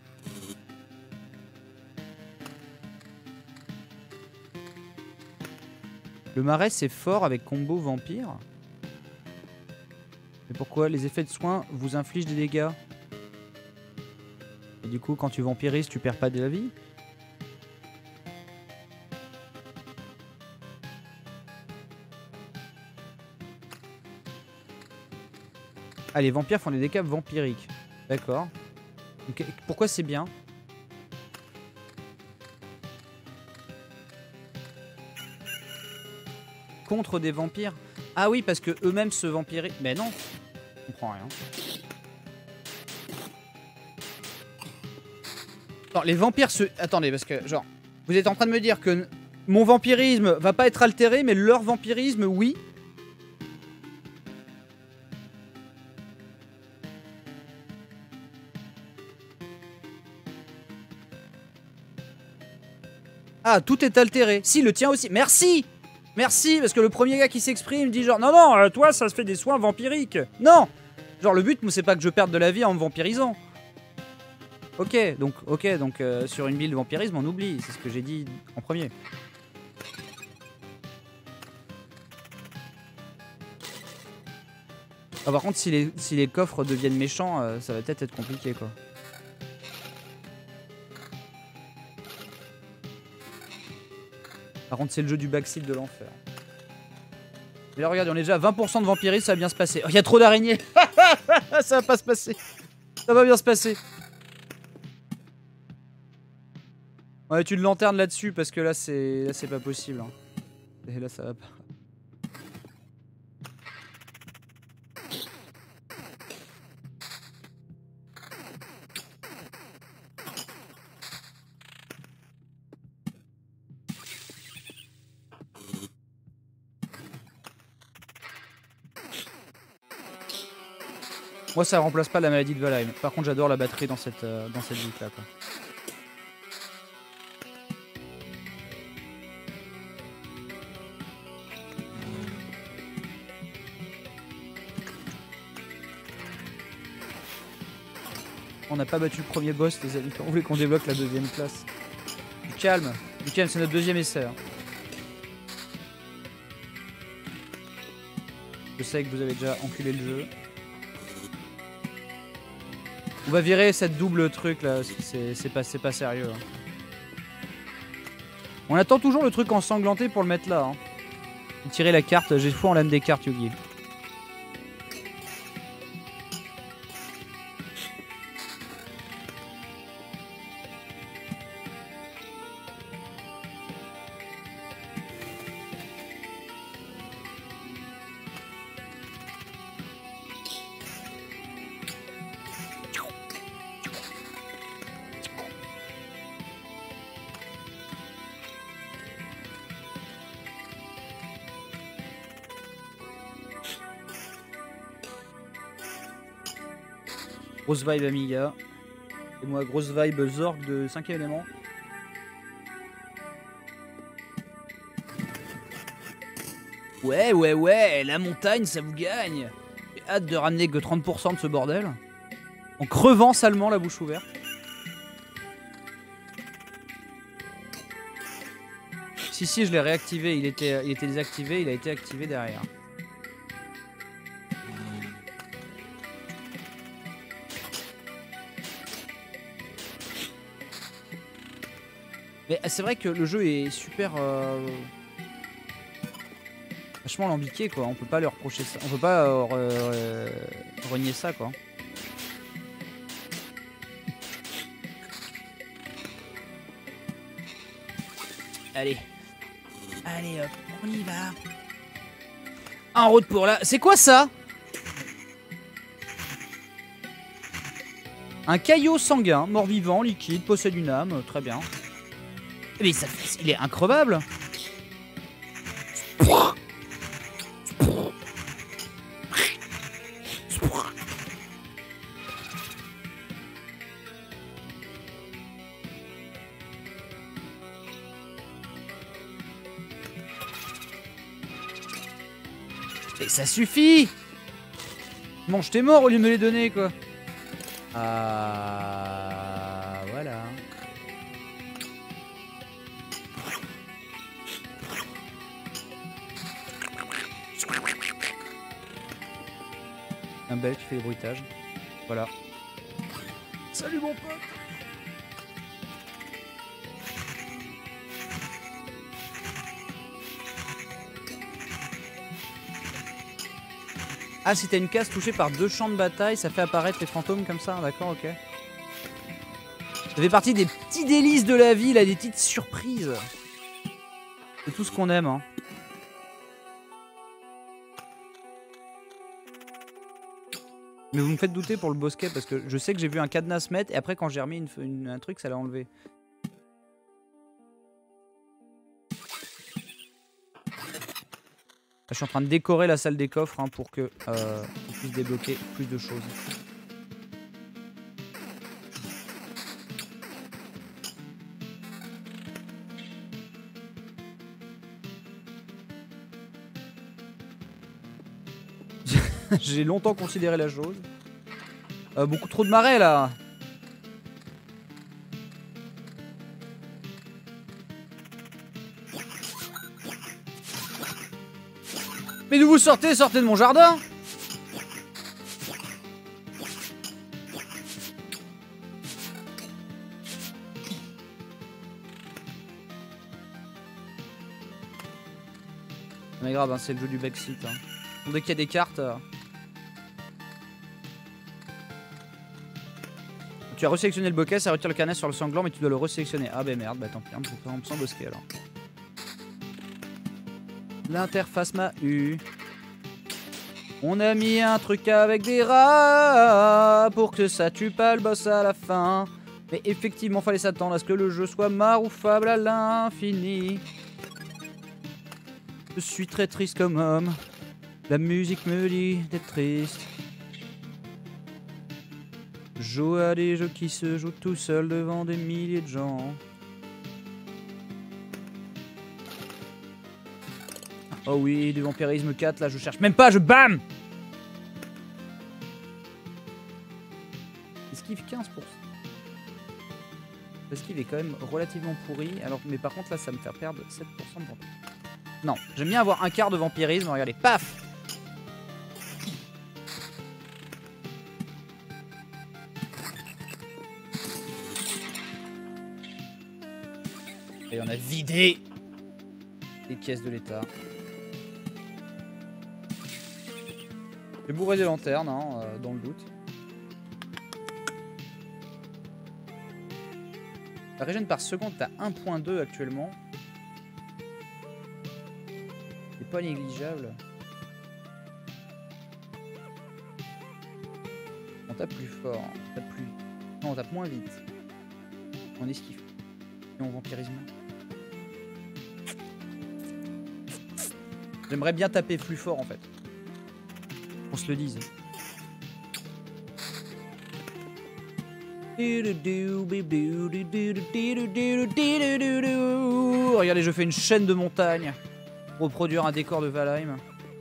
Le marais c'est fort avec combo vampire. Mais pourquoi? Les effets de soins vous infligent des dégâts. Et du coup quand tu vampirises tu perds pas de la vie. Ah les vampires font des dégâts vampiriques. D'accord. Okay. Pourquoi c'est bien? Contre des vampires. Ah oui, parce que eux-mêmes se vampirisent. Mais non, je comprends rien. Non, les vampires se... Attendez, parce que, genre, vous êtes en train de me dire que mon vampirisme va pas être altéré, mais leur vampirisme, oui. Ah, tout est altéré. Si, le tien aussi. Merci. Merci, parce que le premier gars qui s'exprime dit genre non, non, Toi, ça se fait des soins vampiriques. non. Genre le but, c'est pas que je perde de la vie en me vampirisant. Ok, donc sur une build vampirisme, on oublie. C'est ce que j'ai dit en premier. Ah, par contre, si les coffres deviennent méchants, ça va peut-être être compliqué, quoi. Par contre, c'est le jeu du backseat de l'enfer. Mais là, regardez, on est déjà à 20% de vampirisme, ça va bien se passer. Oh, il y a trop d'araignées. Ça va pas se passer. Ça va bien se passer. Ouais, tu une lanterne là-dessus, parce que là, c'est pas possible. Hein. Et là, ça va pas. Moi, ça remplace pas la maladie de Valheim. Par contre, j'adore la batterie dans cette boucle là, quoi. On n'a pas battu le premier boss, les amis. On voulait qu'on débloque la deuxième classe. Du calme, c'est notre deuxième essai. Hein. Je sais que vous avez déjà enculé le jeu. On va virer cette double truc là, c'est pas sérieux. Hein. On attend toujours le truc ensanglanté pour le mettre là. Hein. Tirer la carte, j'ai foi en l'âme des cartes, Yugi. Grosse vibe Amiga. Et moi, grosse vibe Zorg de 5e élément. Ouais, la montagne, ça vous gagne. J'ai hâte de ramener que 30% de ce bordel. En crevant salement la bouche ouverte. Si, je l'ai réactivé. Il était désactivé, il a été activé derrière. Mais c'est vrai que le jeu est super... vachement lambiqué, quoi. On peut pas leur reprocher ça. On peut pas renier ça, quoi. Allez. Allez, hop. On y va. En route pour là. C'est quoi ça? Un caillot sanguin, mort-vivant, liquide, possède une âme. Très bien. Mais ça, il est increvable. Et ça suffit. Mange tes morts au lieu de me les donner, quoi. Ah, voilà. Un bel qui fait les bruitages. Voilà. Salut mon pote. Ah, si t'as une case touchée par 2 champs de bataille, ça fait apparaître les fantômes comme ça, d'accord, ok. Ça fait partie des petits délices de la vie, là, des petites surprises. C'est tout ce qu'on aime, hein. Mais vous me faites douter pour le bosquet, parce que je sais que j'ai vu un cadenas se mettre, et après quand j'ai remis un truc, ça l'a enlevé. Je suis en train de décorer la salle des coffres hein, pour que on puisse débloquer plus de choses. J'ai longtemps considéré la chose. Beaucoup trop de marais là. Mais d'où vous sortez? Sortez de mon jardin! Mais grave, hein, c'est le jeu du backseat. Hein. Dès qu'il y a des cartes... Tu as resélectionné le bokeh, ça retire le carnet sur le sanglant, mais tu dois le resélectionner. Ah bah merde, bah tant pis, on peut s'embosquer alors. L'interface m'a eu. On a mis un truc avec des rats pour que ça tue pas le boss à la fin. Mais effectivement, fallait s'attendre à ce que le jeu soit maroufable à l'infini. Je suis très triste comme homme. La musique me dit d'être triste. Je joue à des jeux qui se jouent tout seul devant des milliers de gens. Oh oui, du vampirisme 4, là je cherche même pas, je bam! Esquive 15%. L'esquive est quand même relativement pourri, alors, mais par contre là ça me fait perdre 7% de vampirisme. Non, j'aime bien avoir un quart de vampirisme, regardez, paf! Et on a vidé les caisses de l'État. J'ai bourré des lanternes, hein, dans le doute. La régène par seconde, t'as 1.2 actuellement. C'est pas négligeable. On tape plus fort, on tape plus... Non, on tape moins vite. On esquive. Et on vampirise moins. J'aimerais bien taper plus fort en fait. On se le dise. Regardez, je fais une chaîne de montagnes pour reproduire un décor de Valheim.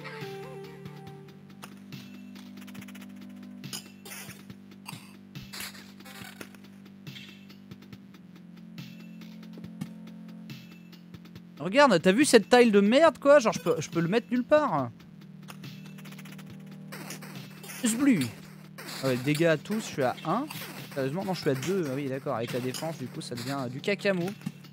Regarde, t'as vu cette taille de merde quoi? Genre je peux le mettre nulle part. Zblu. Ah ouais, dégâts à tous, je suis à 1. Sérieusement, non, je suis à 2. Ah oui, d'accord, avec la défense, du coup, ça devient du cacamou.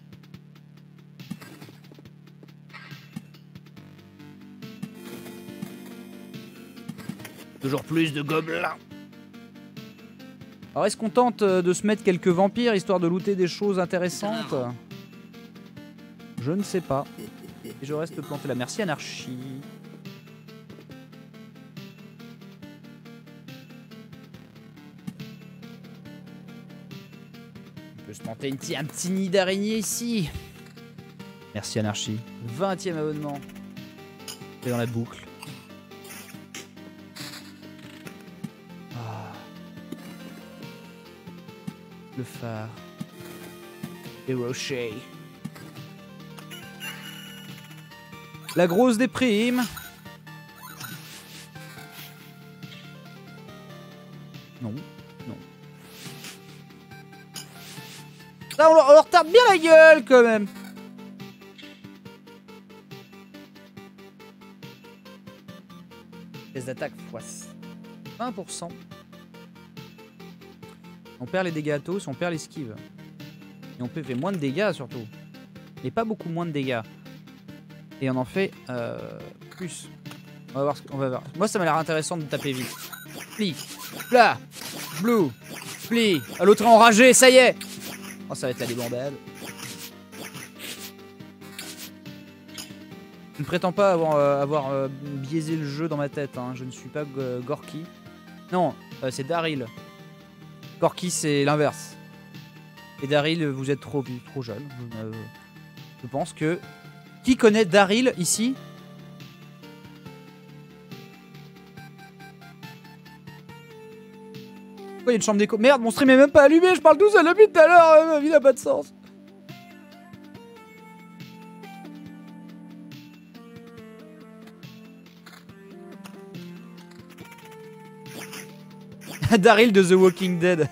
Toujours plus de gobelins. Alors, est-ce qu'on tente de se mettre quelques vampires, histoire de looter des choses intéressantes? Je ne sais pas. Et je reste planté là. Merci, Anarchie. On peut se tenter un petit nid d'araignée ici. Merci, Anarchie. 20e abonnement. Et dans la boucle. Ah. Le phare. Les rochers. La grosse déprime. Non, non. Là, on leur tape bien la gueule, quand même. Les attaques x 20%. On perd les dégâts à tous, on perd l'esquive. Et on peut faire moins de dégâts, surtout. Mais pas beaucoup moins de dégâts. Et on en fait plus. On va voir. On va voir. Moi, ça m'a l'air intéressant de taper vite. Pli, plat, blue, pli. Ah, l'autre est enragé, ça y est. Oh, ça va être la débandade. Je ne prétends pas avoir biaisé le jeu dans ma tête. Hein. Je ne suis pas Gorky. Non, c'est Daryl. Gorky, c'est l'inverse. Et Daryl, vous êtes trop jeune. Je pense que... Qui connaît Daryl ici? Pourquoi il y a une chambre d'écho? Merde, mon stream est même pas allumé, je parle tout seul depuis tout à l'heure, ma vie n'a pas de sens. Daryl de The Walking Dead.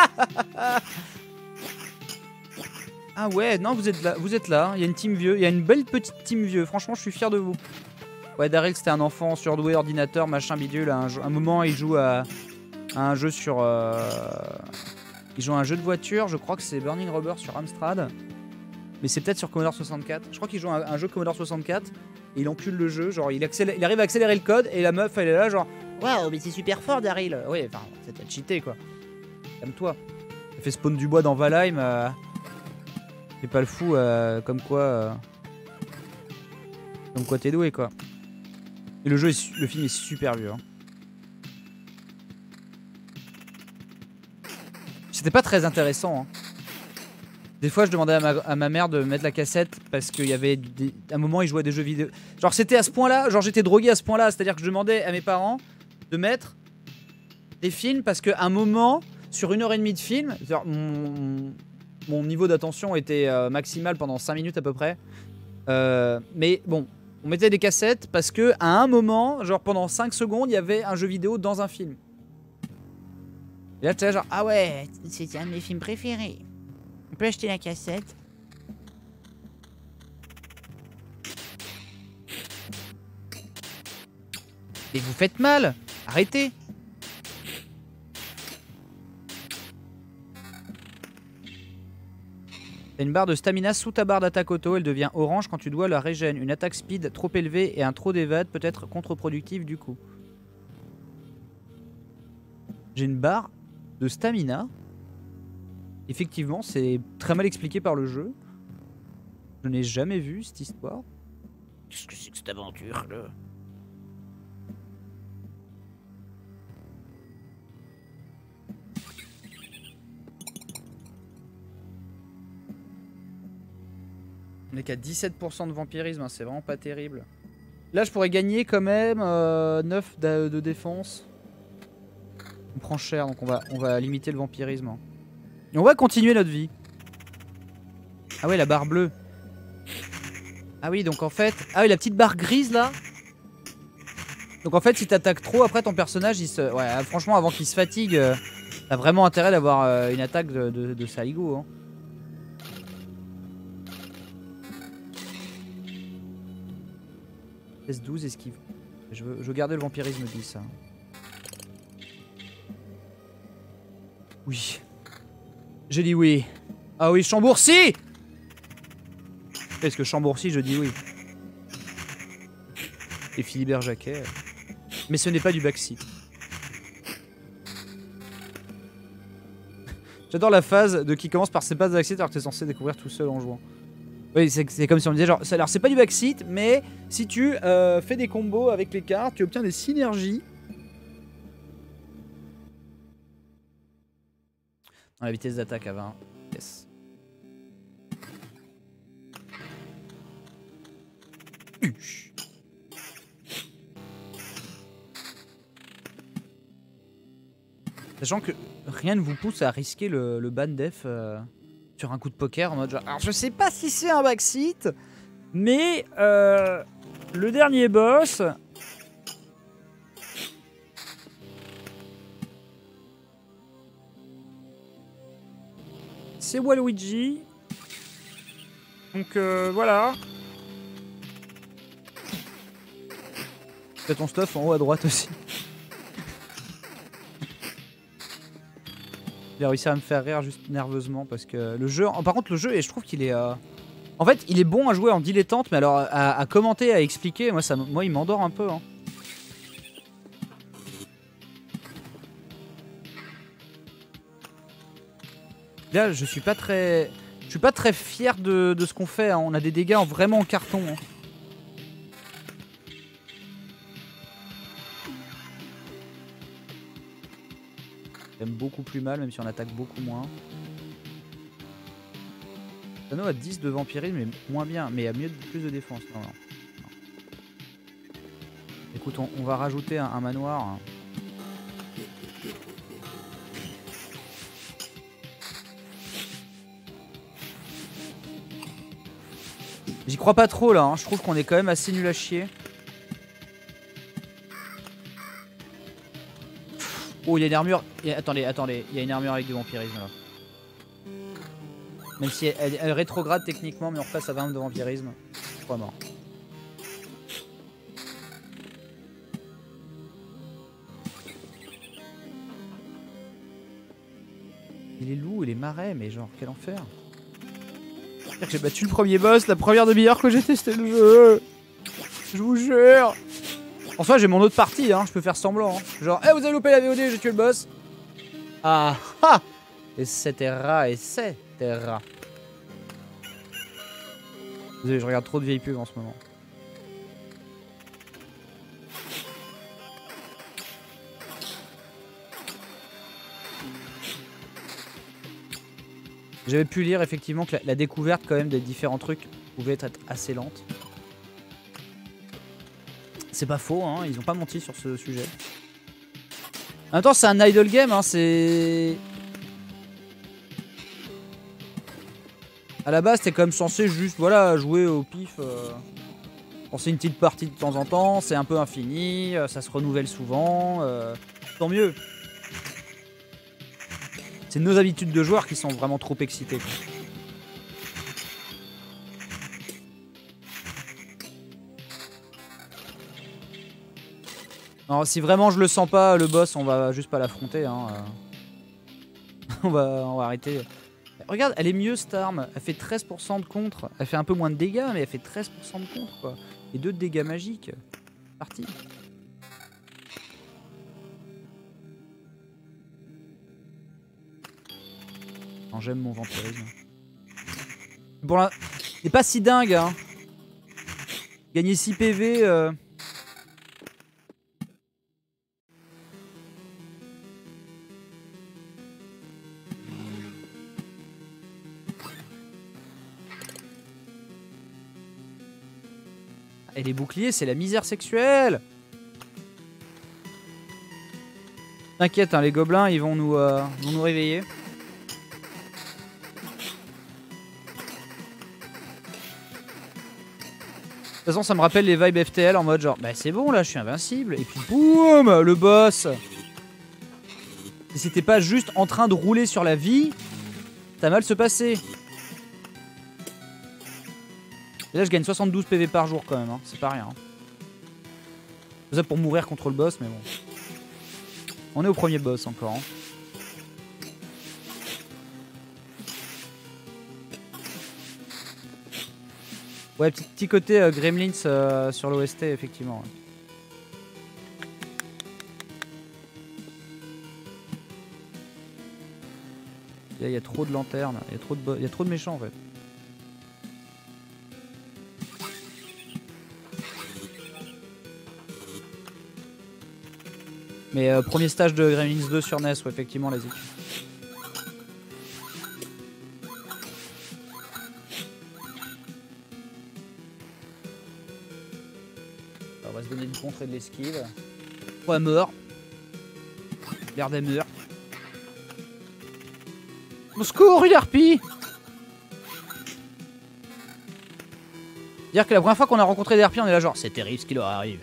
Ah ouais, non, vous êtes là. Il y a une team vieux. Il y a une belle petite team vieux. Franchement, je suis fier de vous. Ouais, Daryl, c'était un enfant surdoué, ordinateur, machin bidule. Un moment, il joue à un jeu sur... Il joue à un jeu de voiture. Je crois que c'est Burning Rubber sur Amstrad. Mais c'est peut-être sur Commodore 64. Je crois qu'il joue à un jeu Commodore 64. Et il encule le jeu. Genre, il arrive à accélérer le code. Et la meuf, elle est là, genre... Waouh, mais c'est super fort, Daryl. Oui, enfin, c'est peut-être cheaté, quoi. Comme toi. Elle fait spawn du bois dans Valheim. C'est pas le fou, comme quoi t'es doué, quoi. Et le film est super vieux. Hein. C'était pas très intéressant. Hein. Des fois, je demandais à ma mère de mettre la cassette parce qu'il y avait un moment, il jouait à des jeux vidéo. Genre, c'était à ce point-là, genre j'étais drogué à ce point-là. C'est-à-dire que je demandais à mes parents de mettre des films parce qu'à un moment, sur 1h30 de film, mon niveau d'attention était maximal pendant 5 minutes à peu près. Mais bon, on mettait des cassettes parce que à un moment, genre pendant 5 secondes, il y avait un jeu vidéo dans un film. Et là, tu sais, genre, ah ouais, c'est un de mes films préférés. On peut acheter la cassette. Et vous faites mal. Arrêtez. T'as une barre de stamina sous ta barre d'attaque auto, elle devient orange quand tu dois la régène. Une attaque speed trop élevée et un trop d'évade peut être contre-productif du coup. J'ai une barre de stamina. Effectivement, c'est très mal expliqué par le jeu. Je n'ai jamais vu cette histoire. Qu'est-ce que c'est que cette aventure là? On est qu'à 17% de vampirisme, hein, c'est vraiment pas terrible. Là, je pourrais gagner quand même 9 de défense. On prend cher, donc on va limiter le vampirisme. Hein. Et on va continuer notre vie. Ah ouais, la barre bleue. Ah oui, donc en fait... Ah oui, la petite barre grise, là. Donc en fait, si t'attaques trop, après ton personnage, il se... Ouais, franchement, avant qu'il se fatigue, t'as vraiment intérêt d'avoir une attaque de saligo, hein. S12, esquive. Je veux garder le vampirisme 10. Hein. Oui. J'ai dit oui. Ah oui, Chambourcy! Est-ce que Chambourcy, je dis oui. Et Philibert Jacquet. Mais ce n'est pas du backseat. J'adore la phase de qui commence par c'est pas du backseat alors que t'es censé découvrir tout seul en jouant. Oui, c'est comme si on me disait genre, alors c'est pas du backseat, mais si tu fais des combos avec les cartes, tu obtiens des synergies. Dans la vitesse d'attaque à 20. Yes. Sachant que rien ne vous pousse à risquer le ban def sur un coup de poker en mode genre... Alors je sais pas si c'est un backseat, mais le dernier boss... C'est Waluigi. Donc voilà. T'as ton stuff en haut à droite aussi. Il a réussi à me faire rire juste nerveusement parce que le jeu... Par contre le jeu, et je trouve qu'il est... En fait il est bon à jouer en dilettante, mais alors à commenter, à expliquer, moi il m'endort un peu. Hein. Là je suis pas très fier de ce qu'on fait. Hein. On a des dégâts vraiment en carton. Hein. J'aime beaucoup plus mal, même si on attaque beaucoup moins. Tano a 10 de vampirisme, mais moins bien. Mais il y a plus de défense. Non. Écoute, on va rajouter un manoir. J'y crois pas trop là. Hein. Je trouve qu'on est quand même assez nul à chier. Oh, il y a une armure. Attendez, il y a une armure avec du vampirisme là. Même si elle rétrograde techniquement, mais on repasse à 20 de vampirisme. Je crois mort. Et les loups et les marais, mais genre, quel enfer. J'ai battu le premier boss, la première demi-heure que j'ai testé le jeu. Je vous jure. En soi, j'ai mon autre partie, hein, je peux faire semblant. Hein. Genre, hey, vous avez loupé la VOD, j'ai tué le boss. Ah ah. Etc. Désolé, je regarde trop de vieilles pubs en ce moment. J'avais pu lire effectivement que la découverte quand même des différents trucs pouvait être assez lente. C'est pas faux, hein, ils ont pas menti sur ce sujet. En même temps, c'est un idle game, hein, c'est... À la base, t'es quand même censé juste, voilà, jouer au pif. C'est une petite partie de temps en temps, c'est un peu infini, ça se renouvelle souvent, tant mieux. C'est nos habitudes de joueurs qui sont vraiment trop excitées. Quoi. Non, si vraiment je le sens pas, le boss, on va juste pas l'affronter. Hein. on va arrêter. Regarde, elle est mieux cette arme. Elle fait 13% de contre. Elle fait un peu moins de dégâts, mais elle fait 13% de contre. Quoi. Et 2 de dégâts magiques. Parti. J'aime mon vampirisme. Bon là, c'est pas si dingue hein. Gagner 6 PV. Et les boucliers, c'est la misère sexuelle. T'inquiète, hein, les gobelins, ils vont nous réveiller. De toute façon, ça me rappelle les vibes FTL en mode genre, bah c'est bon là, je suis invincible. Et puis boum, le boss. Si c'était pas juste en train de rouler sur la vie, ça mal se passer. Et là, je gagne 72 PV par jour quand même, hein. C'est pas rien. Hein. C'est ça pour mourir contre le boss, mais bon. On est au premier boss encore. Hein. Ouais, petit côté Gremlins sur l'OST, effectivement. Ouais. Il y a trop de lanternes, il y a trop de méchants en fait. Mais premier stage de Gremlins 2 sur NES, ouais, effectivement, la zik. On va se donner du contre et de l'esquive. Ouais, mort. L'air des murs. Au secours, une harpie! Dire que la première fois qu'on a rencontré des harpies, on est là genre, c'est terrible ce qui leur arrive.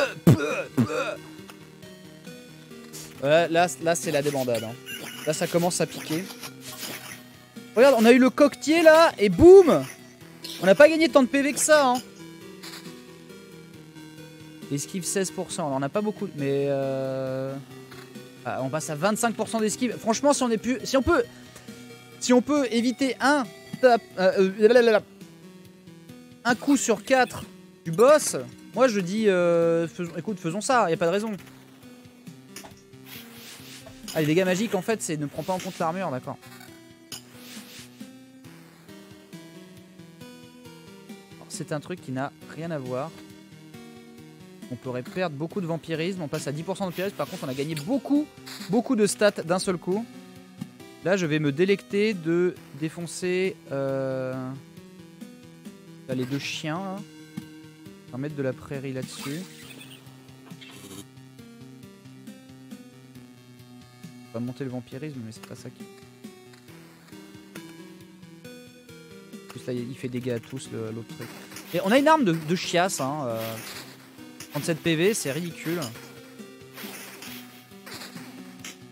Là c'est la débandade. Hein. Là, ça commence à piquer. Regarde, on a eu le coquetier là, et boum! On n'a pas gagné tant de PV que ça. Hein. Esquive 16%, on en a pas beaucoup, mais on passe à 25% d'esquive. Franchement, si on peut éviter un coup sur 4 du boss, moi je dis, écoute, faisons ça, y a pas de raison. Ah, les dégâts magiques en fait, c'est ne prend pas en compte l'armure, d'accord. C'est un truc qui n'a rien à voir. On pourrait perdre beaucoup de vampirisme, on passe à 10% de vampirisme, par contre on a gagné beaucoup de stats d'un seul coup. Là je vais me délecter de défoncer les 2 chiens. Là. On va mettre de la prairie là-dessus. On va monter le vampirisme mais c'est pas ça qui... En plus là il fait dégâts à tous l'autre truc. Et on a une arme de chiasse hein. 37 PV, c'est ridicule.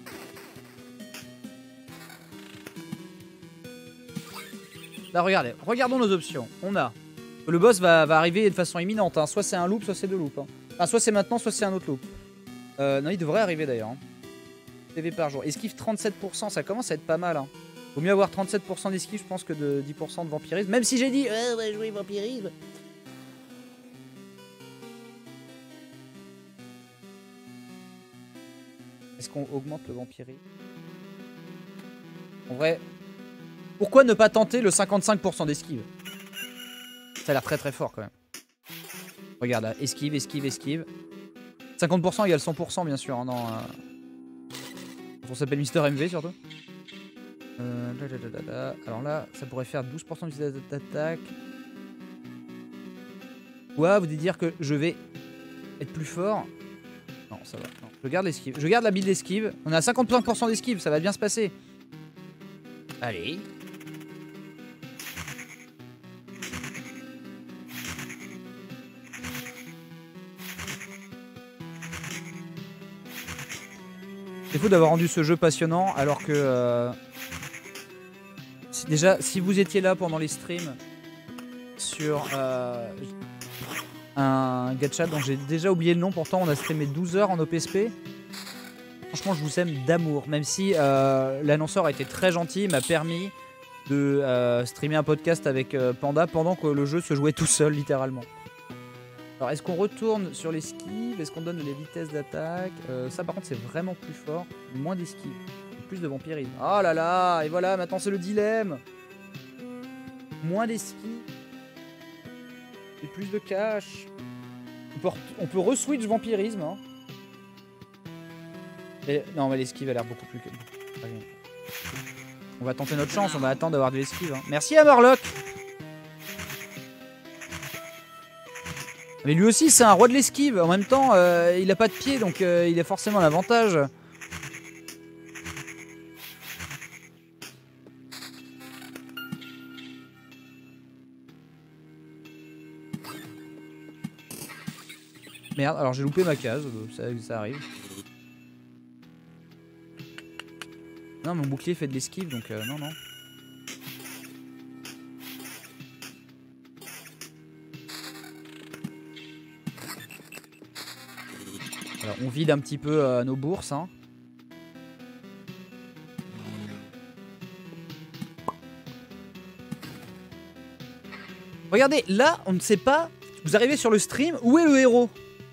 Là, regardez. Regardons nos options. On a... Le boss va arriver de façon imminente. Hein. Soit c'est un loop, soit c'est deux loops. Hein. Enfin, soit c'est maintenant, soit c'est un autre loop. Non, il devrait arriver d'ailleurs. Hein. PV par jour. Esquive 37%, ça commence à être pas mal. Hein. Vaut mieux avoir 37% d'esquive, je pense, que de 10% de vampirisme. Même si j'ai dit, on va jouer vampirisme. Est-ce qu'on augmente le vampirisme? En vrai, pourquoi ne pas tenter le 55% d'esquive? Ça a l'air très très fort quand même. Regarde là, esquive, esquive, esquive. 50% égale 100% bien sûr. Hein, dans, on s'appelle Mister MV surtout. Alors là, ça pourrait faire 12% d'attaque. Ouais, vous voulez dire que je vais être plus fort? Non, ça va. Non. Je garde l'esquive. Je garde la build d'esquive. On est à 55% d'esquive, ça va bien se passer. Allez. C'est fou d'avoir rendu ce jeu passionnant alors que... déjà, si vous étiez là pendant les streams sur un gacha dont j'ai déjà oublié le nom, pourtant on a streamé 12 heures en OPSP. Franchement, je vous aime d'amour, même si l'annonceur a été très gentil, m'a permis de streamer un podcast avec Panda pendant que le jeu se jouait tout seul, littéralement. Alors, est-ce qu'on retourne sur l'esquive? Est-ce qu'on donne les vitesses d'attaque? Ça, par contre, c'est vraiment plus fort. Moins d'esquive. Plus de vampirisme. Oh là là! Et voilà, maintenant, c'est le dilemme. Moins d'esquive. Et plus de cash. On peut re-switch vampirisme. Hein. Non, mais l'esquive a l'air beaucoup plus... On va tenter notre chance. On va attendre d'avoir de l'esquive. Hein. Merci à Murloc! Mais lui aussi, c'est un roi de l'esquive. En même temps, il a pas de pied, donc il a forcément l'avantage. Merde, alors j'ai loupé ma case, ça arrive. Non, mon bouclier fait de l'esquive, donc non, non. Alors, on vide un petit peu nos bourses. Hein. Regardez, là, on ne sait pas. Vous arrivez sur le stream, où est le héros?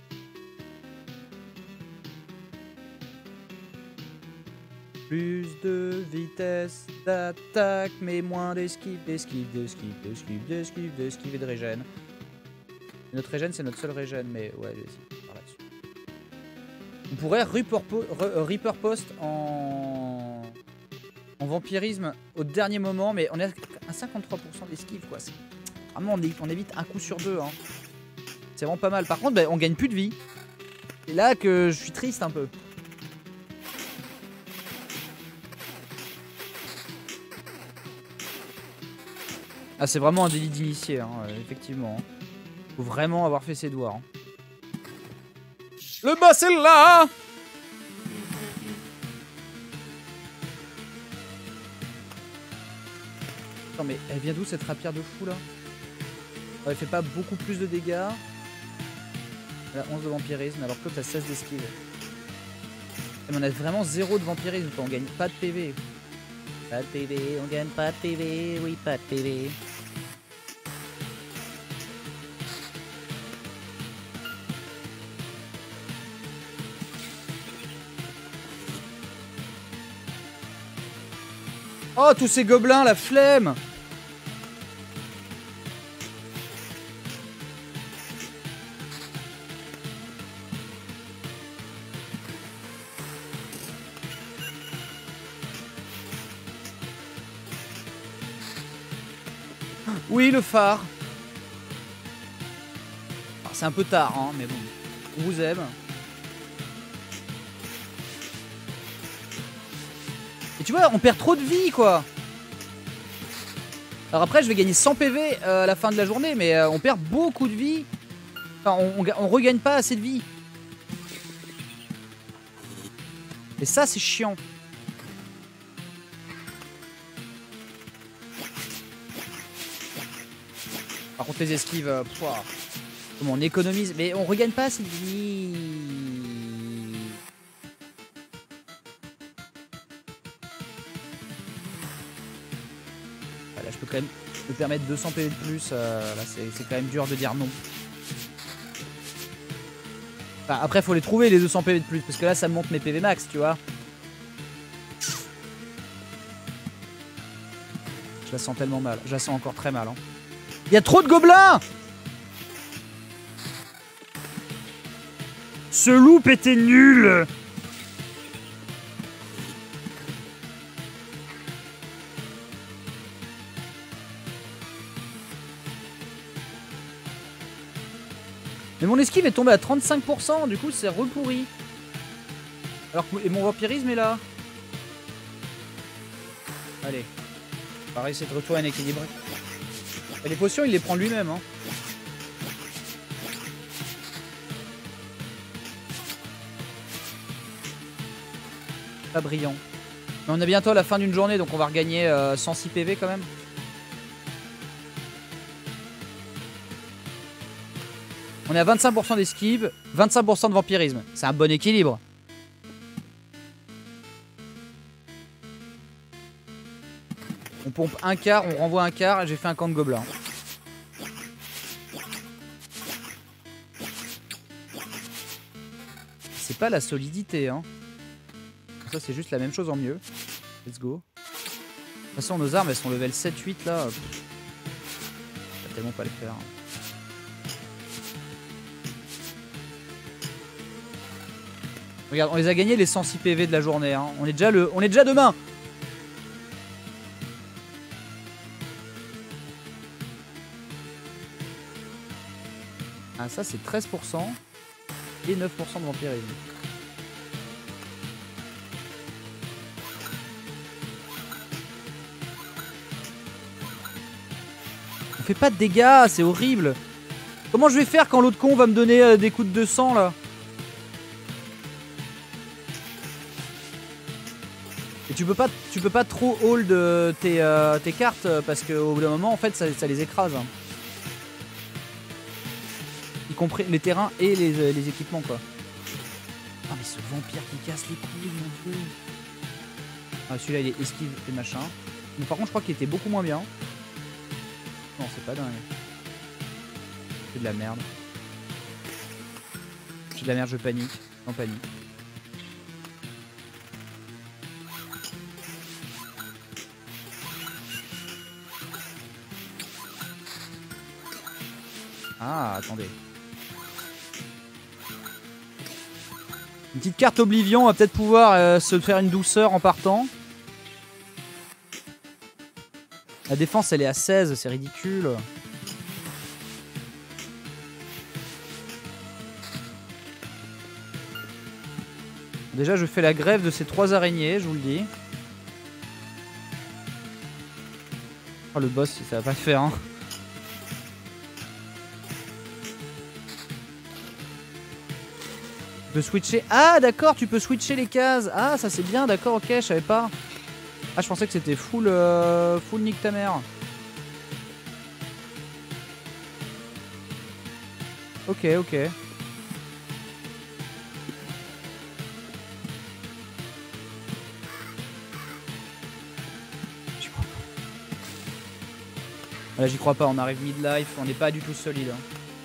Plus de vitesse d'attaque, mais moins d'esquive, d'esquive, d'esquive, d'esquive, d'esquive, d'esquive et de régène. Notre régène, c'est notre seul régène, mais ouais, vas-y, par là-dessus. On pourrait Reaper Post en vampirisme au dernier moment, mais on est à 53% d'esquive, quoi. Vraiment, on évite un coup sur deux. Hein. C'est vraiment pas mal. Par contre, bah, on gagne plus de vie. C'est là que je suis triste un peu. Ah, c'est vraiment un délit d'initié, hein, effectivement. Faut vraiment avoir fait ses doigts. Hein. Le bas, c'est là! Attends, mais elle vient d'où cette rapière de fou là? Elle fait pas beaucoup plus de dégâts. Elle a 11 de vampirisme alors que l'autre a 16 d'esquive. Mais on a vraiment 0 de vampirisme, on gagne pas de PV. Pas de PV, on gagne pas de PV, oui, pas de PV. Oh, tous ces gobelins, la flemme! Oui, le phare. C'est un peu tard, hein, mais bon. On vous aime. Et tu vois, on perd trop de vie, quoi. Alors après, je vais gagner 100 PV à la fin de la journée, mais on perd beaucoup de vie. Enfin, on regagne pas assez de vie. Et ça, c'est chiant. Par contre les esquives, pouah, comment on économise. Mais on regagne pas Sylvie. Là je peux quand même me permettre 200 PV de plus. Là c'est quand même dur de dire non. Enfin, après faut les trouver les 200 PV de plus. Parce que là ça me monte mes PV max, tu vois. Je la sens tellement mal. Je la sens encore très mal. Hein. Il y a trop de gobelins! Ce loop était nul! Mais mon esquive est tombée à 35%, du coup c'est repourri. Alors que mon vampirisme est là. Allez. On va essayer de retrouver un équilibre. Et les potions il les prend lui-même. Hein. Pas brillant. Mais on est bientôt à la fin d'une journée donc on va regagner 106 PV quand même. On est à 25% d'esquive, 25% de vampirisme. C'est un bon équilibre. On pompe un quart, on renvoie un quart et j'ai fait un camp de gobelins. C'est pas la solidité, hein. Ça, c'est juste la même chose en mieux. Let's go. De toute façon, nos armes, elles sont level 7-8 là. Pff. Ça va tellement pas le faire. Regarde, on les a gagnés les 106 PV de la journée. Hein. On est déjà demain. Ah, ça, c'est 13% et 9% de vampirisme. On fait pas de dégâts, c'est horrible. Comment je vais faire quand l'autre con va me donner des coups de 200 là? Et tu peux pas trop hold tes cartes parce qu'au bout d'un moment en fait ça les écrase. Hein. Y compris les terrains et les équipements quoi. Ah mais ce vampire qui casse les couilles mon dieu. Ah celui-là il est esquive et machin. Mais par contre je crois qu'il était beaucoup moins bien. Non c'est pas dingue. C'est de la merde. C'est de la merde, je panique. En panique. Ah, attendez. Une petite carte Oblivion, on va peut-être pouvoir se faire une douceur en partant. La défense, elle est à 16, c'est ridicule. Déjà, je fais la grève de ces 3 araignées, je vous le dis. Oh, le boss, ça va pas le faire, hein. Tu peux switcher. Ah d'accord, tu peux switcher les cases. Ah ça c'est bien, d'accord, ok, je savais pas. Ah je pensais que c'était full nique ta mère. Ok, ok. Là j'y crois pas, on arrive midlife, on n'est pas du tout solide. Hein.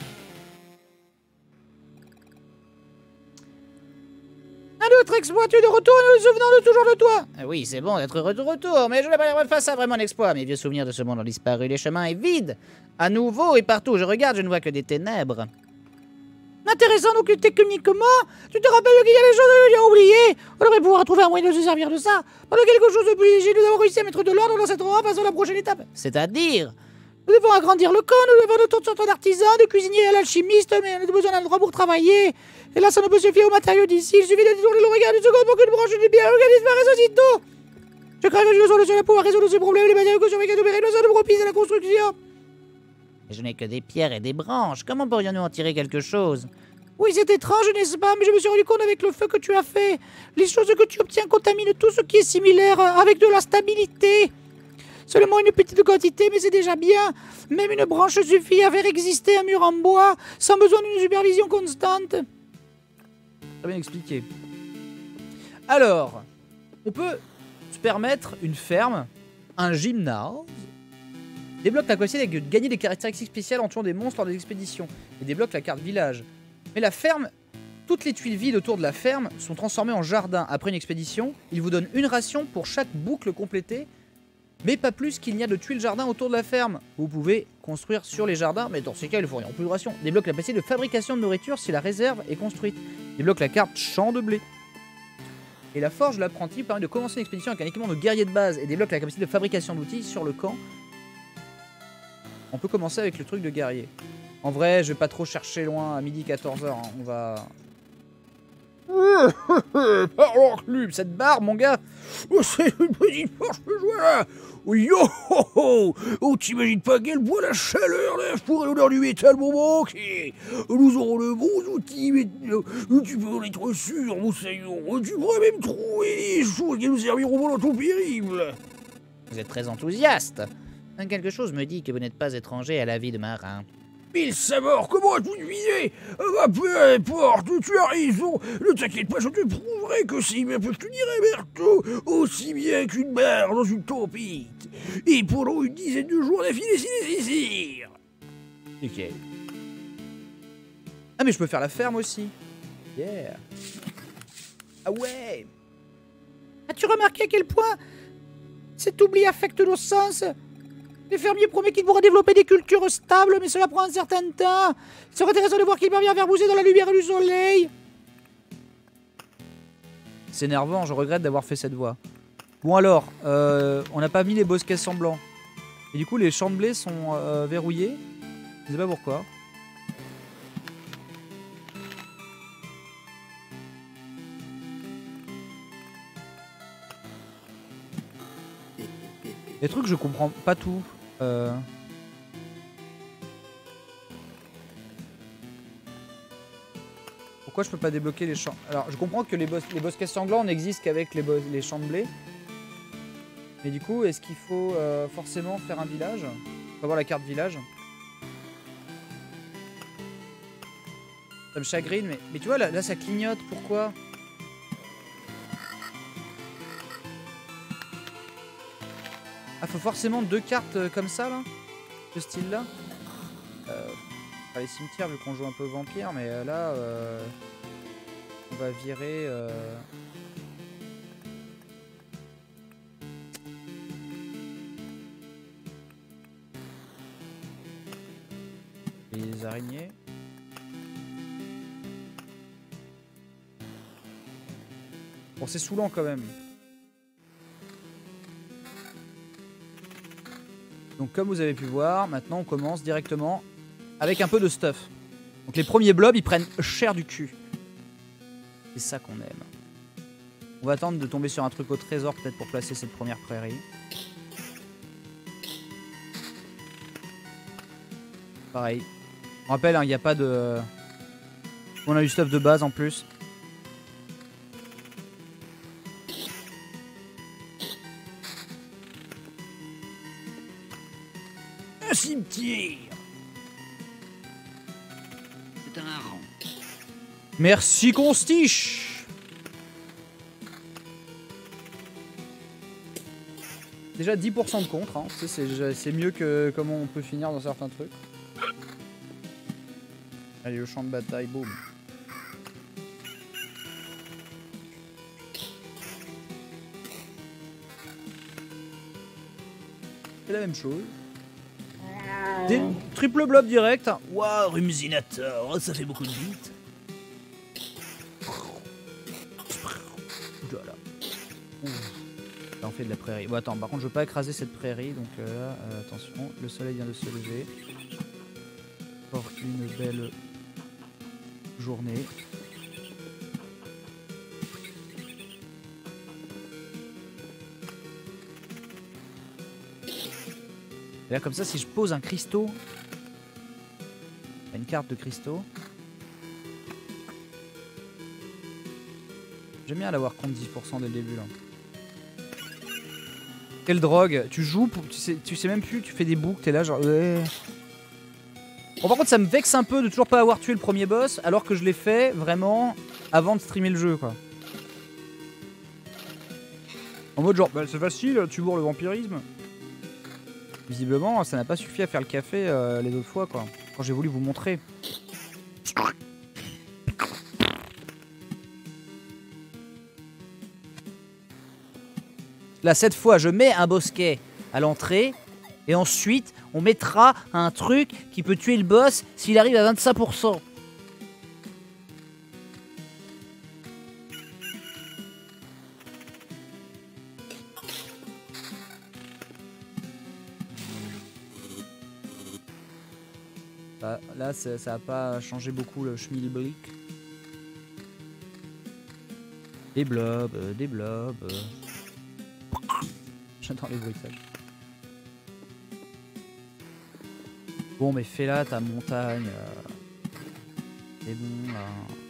Notre exploit, tu es de retour et nous nous souvenons de toujours de toi. Oui, c'est bon d'être retour, mais je n'ai pas l'air face à vraiment un exploit. Mes vieux souvenirs de ce monde ont disparu, les chemins est vide. À nouveau, et partout où je regarde, je ne vois que des ténèbres. Intéressant donc techniquement, tu te rappelles qu'il y a des choses que j'ai oubliées. On devrait pouvoir trouver un moyen de se servir de ça. Pendant quelque chose de plus léger, nous avons réussi à mettre de l'ordre dans cette endroit, passons à la prochaine étape. C'est-à-dire nous devons agrandir le camp, nous devons de toutes sortes d'artisans, de cuisiniers à l'alchimiste, mais on a besoin d'un endroit pour travailler. Et là, ça ne peut suffire aux matériaux d'ici. Il suffit de détourner le regard d'une seconde pour qu'une branche du bien organisme ressuscite. Je crains que je ne sois le seul à pouvoir résoudre ces problèmes. Les matériaux que sur lesquels nous ne sont propices à la construction. Mais je n'ai que des pierres et des branches. Comment pourrions-nous en tirer quelque chose? Oui, c'est étrange, n'est-ce pas? Mais je me suis rendu compte avec le feu que tu as fait. Les choses que tu obtiens contaminent tout ce qui est similaire avec de la stabilité. Seulement une petite quantité, mais c'est déjà bien. Même une branche suffit à faire exister un mur en bois, sans besoin d'une supervision constante. Très bien expliqué. Alors, on peut se permettre une ferme, un gymnase. Débloque la capacité de gagner des caractéristiques spéciales en tuant des monstres lors des expéditions. Et débloque la carte village. Mais la ferme, toutes les tuiles vides autour de la ferme sont transformées en jardin. Après une expédition, il vous donne une ration pour chaque boucle complétée, mais pas plus qu'il n'y a de tuiles jardin autour de la ferme. Vous pouvez construire sur les jardins, mais dans ces cas, ils fourniront plus de rations. Débloque la capacité de fabrication de nourriture si la réserve est construite. Débloque la carte champ de blé. Et la forge de l'apprenti permet de commencer une expédition avec un équipement de guerrier de base et débloque la capacité de fabrication d'outils sur le camp. On peut commencer avec le truc de guerrier. En vrai, je vais pas trop chercher loin à midi 14h. Hein. On va... Alors, Club, cette barre, mon gars, c'est une petite forge que je vois là. Yo, oh, t'imagines pas quel point la chaleur là pour l'odeur du métal, mon manquer. Nous aurons le bon outil, mais tu peux en être sûr, Moussaillon. Tu pourrais même trouver des choses qui nous serviront pendant ton périple. Vous êtes très enthousiaste. Quelque chose me dit que vous n'êtes pas étranger à la vie de marin. Mille sabords, comment as-tu deviné? Bah, peu importe, tu as raison. Ne t'inquiète pas, je te prouverai que si bien peuvent te dirai Berthaud, aussi bien qu'une barre dans une tempête. Et pendant une dizaine de jours d'affilée si nécessaire. Ok. Ah, mais je peux faire la ferme aussi. Yeah. Ah ouais. As-tu remarqué à quel point cet oubli affecte nos sens? Les fermiers promettent qu'il pourra développer des cultures stables, mais cela prend un certain temps. Il serait intéressant de voir qu'il parvient à faire bouger dans la lumière du soleil. C'est énervant, je regrette d'avoir fait cette voix. Bon alors, on n'a pas mis les bosquets semblants. Et du coup, les champs de blé sont verrouillés. Je sais pas pourquoi. Les trucs, je comprends pas tout. Pourquoi je peux pas débloquer les champs? Alors, je comprends que les bosquets sanglants n'existent qu'avec les champs de blé. Mais du coup, est-ce qu'il faut forcément faire un village? Faut avoir la carte village. Ça me chagrine, mais tu vois, là ça clignote. Pourquoi? Ah, faut forcément deux cartes comme ça, là? Ce style-là? Les cimetières, vu qu'on joue un peu vampire, mais là, on va virer... les araignées. Bon, c'est saoulant quand même. Donc comme vous avez pu voir, maintenant on commence directement avec un peu de stuff. Donc les premiers blobs, ils prennent cher du cul. C'est ça qu'on aime. On va attendre de tomber sur un truc au trésor peut-être pour placer cette première prairie. Pareil. On rappelle, il n'y a pas de... On a du stuff de base en plus. Un cimetière. C'est un hareng. Merci Constiche. Déjà 10% de contre, hein. C'est mieux que comment on peut finir dans certains trucs. Allez, le champ de bataille, boum. C'est la même chose. Des triple blob direct. Waouh, Rumzinator, ça fait beaucoup de bits. Voilà. Là, on fait de la prairie. Bon, attends, par contre, je veux pas écraser cette prairie, donc là, attention, le soleil vient de se lever. Encore une belle journée. Et là, comme ça, si je pose un cristaux, une carte de cristaux. J'aime bien l'avoir contre 10% dès le début là. Quelle drogue. Tu joues, tu sais même plus, tu fais des boucles, t'es là genre... Ouais. Bon par contre ça me vexe un peu de toujours pas avoir tué le premier boss alors que je l'ai fait vraiment avant de streamer le jeu quoi. En mode genre, bah, c'est facile, tu bourres le vampirisme. Visiblement ça n'a pas suffi à faire le café les autres fois quoi. Quand j'ai voulu vous montrer. Là cette fois je mets un bosquet à l'entrée. Et ensuite, on mettra un truc qui peut tuer le boss s'il arrive à 25%. Bah, là, ça n'a pas changé beaucoup le schmilblick. Des blobs, des blobs. J'adore les bruitages. Bon mais fais là ta montagne. C'est bon là.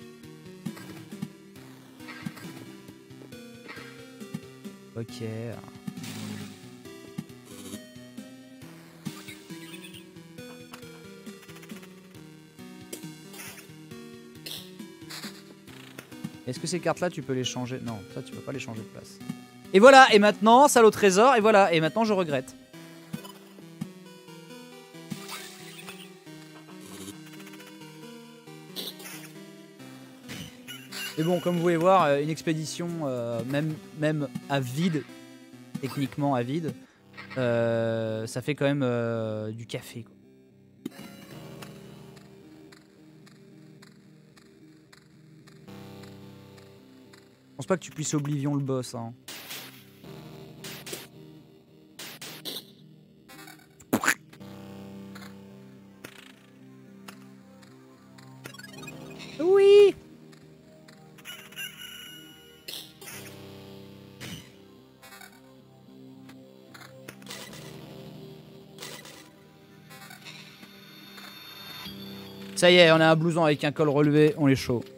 Ok. Est-ce que ces cartes là tu peux les changer? Non, ça tu peux pas les changer de place. Et voilà, et maintenant, salle au trésor, et voilà, et maintenant je regrette. Mais bon, comme vous pouvez voir, une expédition, même à vide, techniquement à vide, ça fait quand même du café, quoi. Je pense pas que tu puisses Oblivion le boss, hein. Oui. Ça y est, on a un blouson avec un col relevé, on est chaud.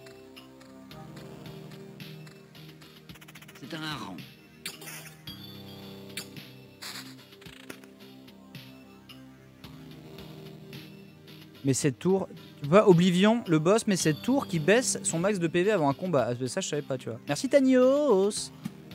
C'est un hareng. Mais cette tour, tu vois, Oblivion, le boss, met cette tour qui baisse son max de PV avant un combat. Ça, je savais pas, tu vois. Merci Tanios.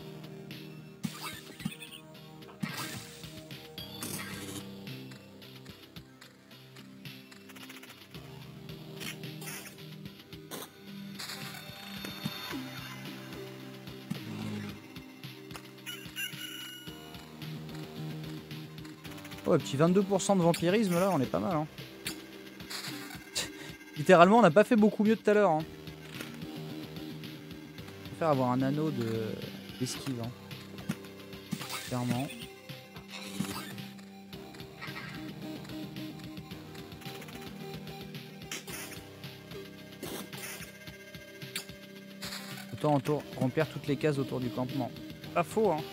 Oh, petit 22% de vampirisme là, on est pas mal, hein. Littéralement, on n'a pas fait beaucoup mieux tout à l'heure, hein. Je préfère avoir un anneau d'esquive, hein. Clairement. Autant remplir toutes les cases autour du campement. Pas faux, hein.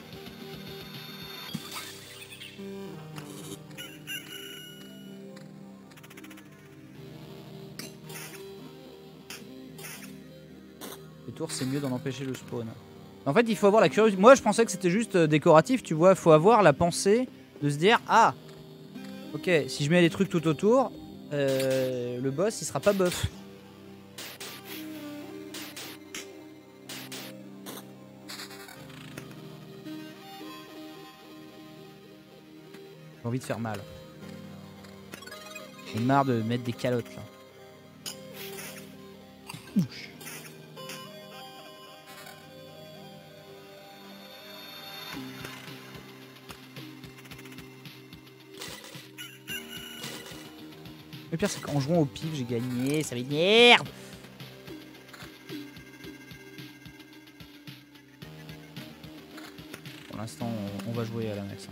C'est mieux d'en empêcher le spawn. En fait, il faut avoir la curiosité. Moi, je pensais que c'était juste décoratif, tu vois. Il faut avoir la pensée de se dire, ah, ok, si je mets des trucs tout autour, le boss, il sera pas buff. J'ai envie de faire mal. J'ai marre de mettre des calottes là. Ouch. Le pire c'est qu'en jouant au pif j'ai gagné, ça m'énerve. Pour l'instant on va jouer à la max.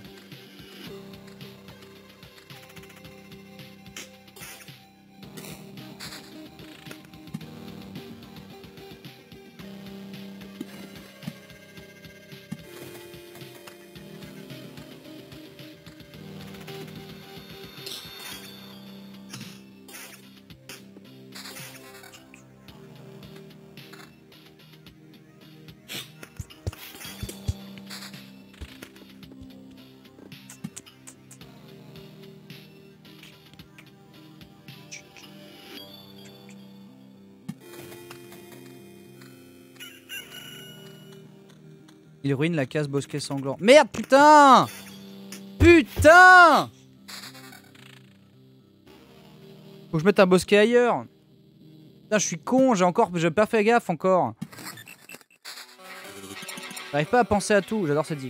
Il ruine la case bosquet sanglant. Merde, putain! Putain! Faut que je mette un bosquet ailleurs. Putain, je suis con, j'ai pas fait gaffe encore. J'arrive pas à penser à tout, j'adore cette zik.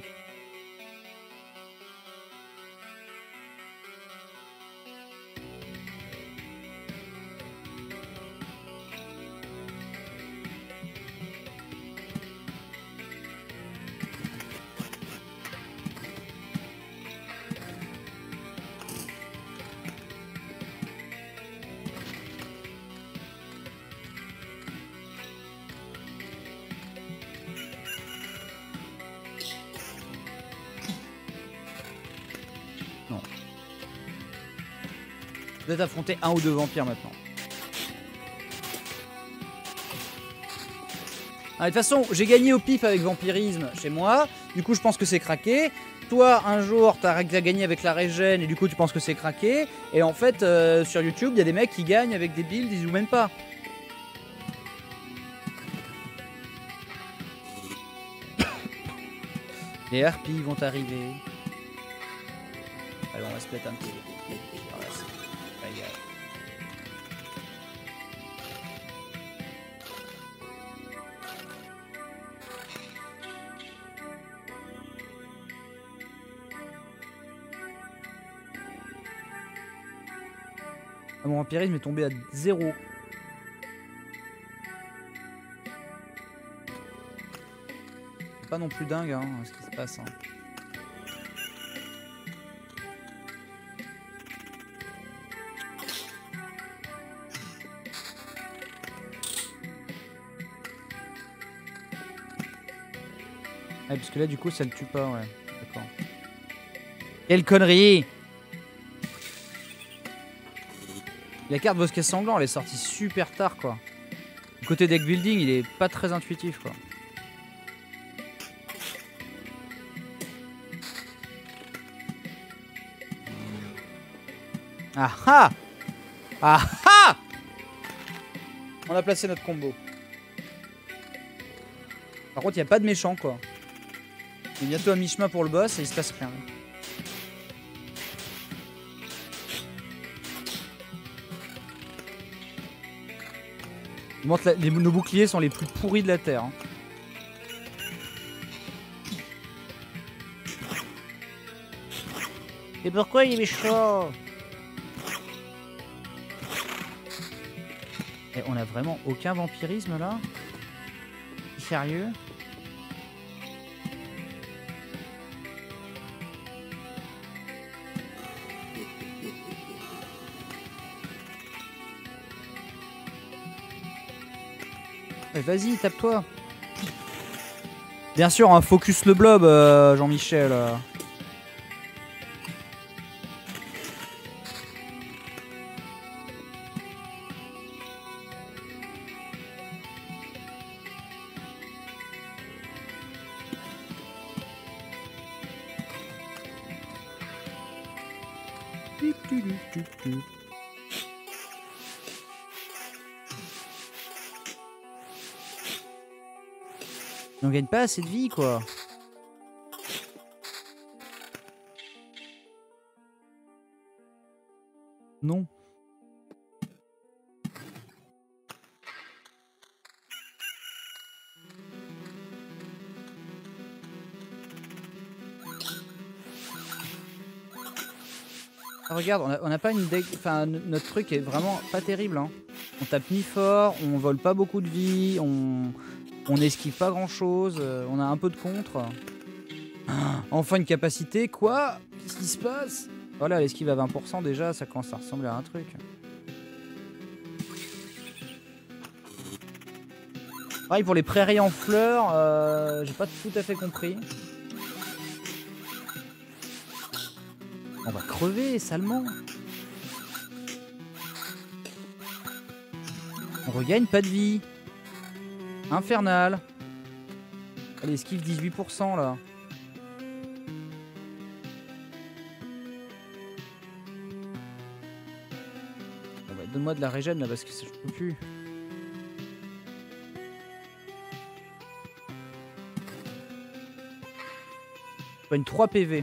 Vous êtes affronter un ou deux vampires maintenant. Ah, de toute façon, j'ai gagné au pif avec vampirisme chez moi. Du coup, je pense que c'est craqué. Toi, un jour, t'as gagné avec la régène et du coup, tu penses que c'est craqué. Et en fait, sur YouTube, il y a des mecs qui gagnent avec des builds, ils jouent même pas. Les harpies vont arriver. Allez, on va se mettre un petit peu. Voilà, c'est pas grave. Ah, mon vampirisme est tombé à 0. C'est pas non plus dingue hein, ce qui se passe. Hein. Ah, parce que là, du coup, ça le tue pas, ouais. D'accord. Quelle connerie! La carte bosquet sanglant, elle est sortie super tard, quoi. Le côté deck building, il est pas très intuitif, quoi. Ah ah! Ah ah! On a placé notre combo. Par contre, il n'y a pas de méchant, quoi. Il est bientôt à mi-chemin pour le boss et il se passe rien. Nos boucliers sont les plus pourris de la terre. Hein. Et pourquoi il est méchant? Et on a vraiment aucun vampirisme là? Sérieux? Vas-y, tape-toi. Bien sûr, un focus le blob, Jean-Michel. On gagne pas assez de vie, quoi. Non. Ah, regarde, on a pas une deck... Enfin, notre truc est vraiment pas terrible. Hein. On tape ni fort, on vole pas beaucoup de vie, on esquive pas grand chose, on a un peu de contre. Ah, enfin une capacité, quoi? Qu'est-ce qui se passe? Voilà, l'esquive à 20% déjà, ça commence à ressembler à un truc. Pareil pour les prairies en fleurs, j'ai pas tout à fait compris. On va crever salement. On regagne pas de vie. Infernal. Allez, esquive 18% là. Bon bah, donne-moi de la régène là parce que je peux plus. prennent 3 PV.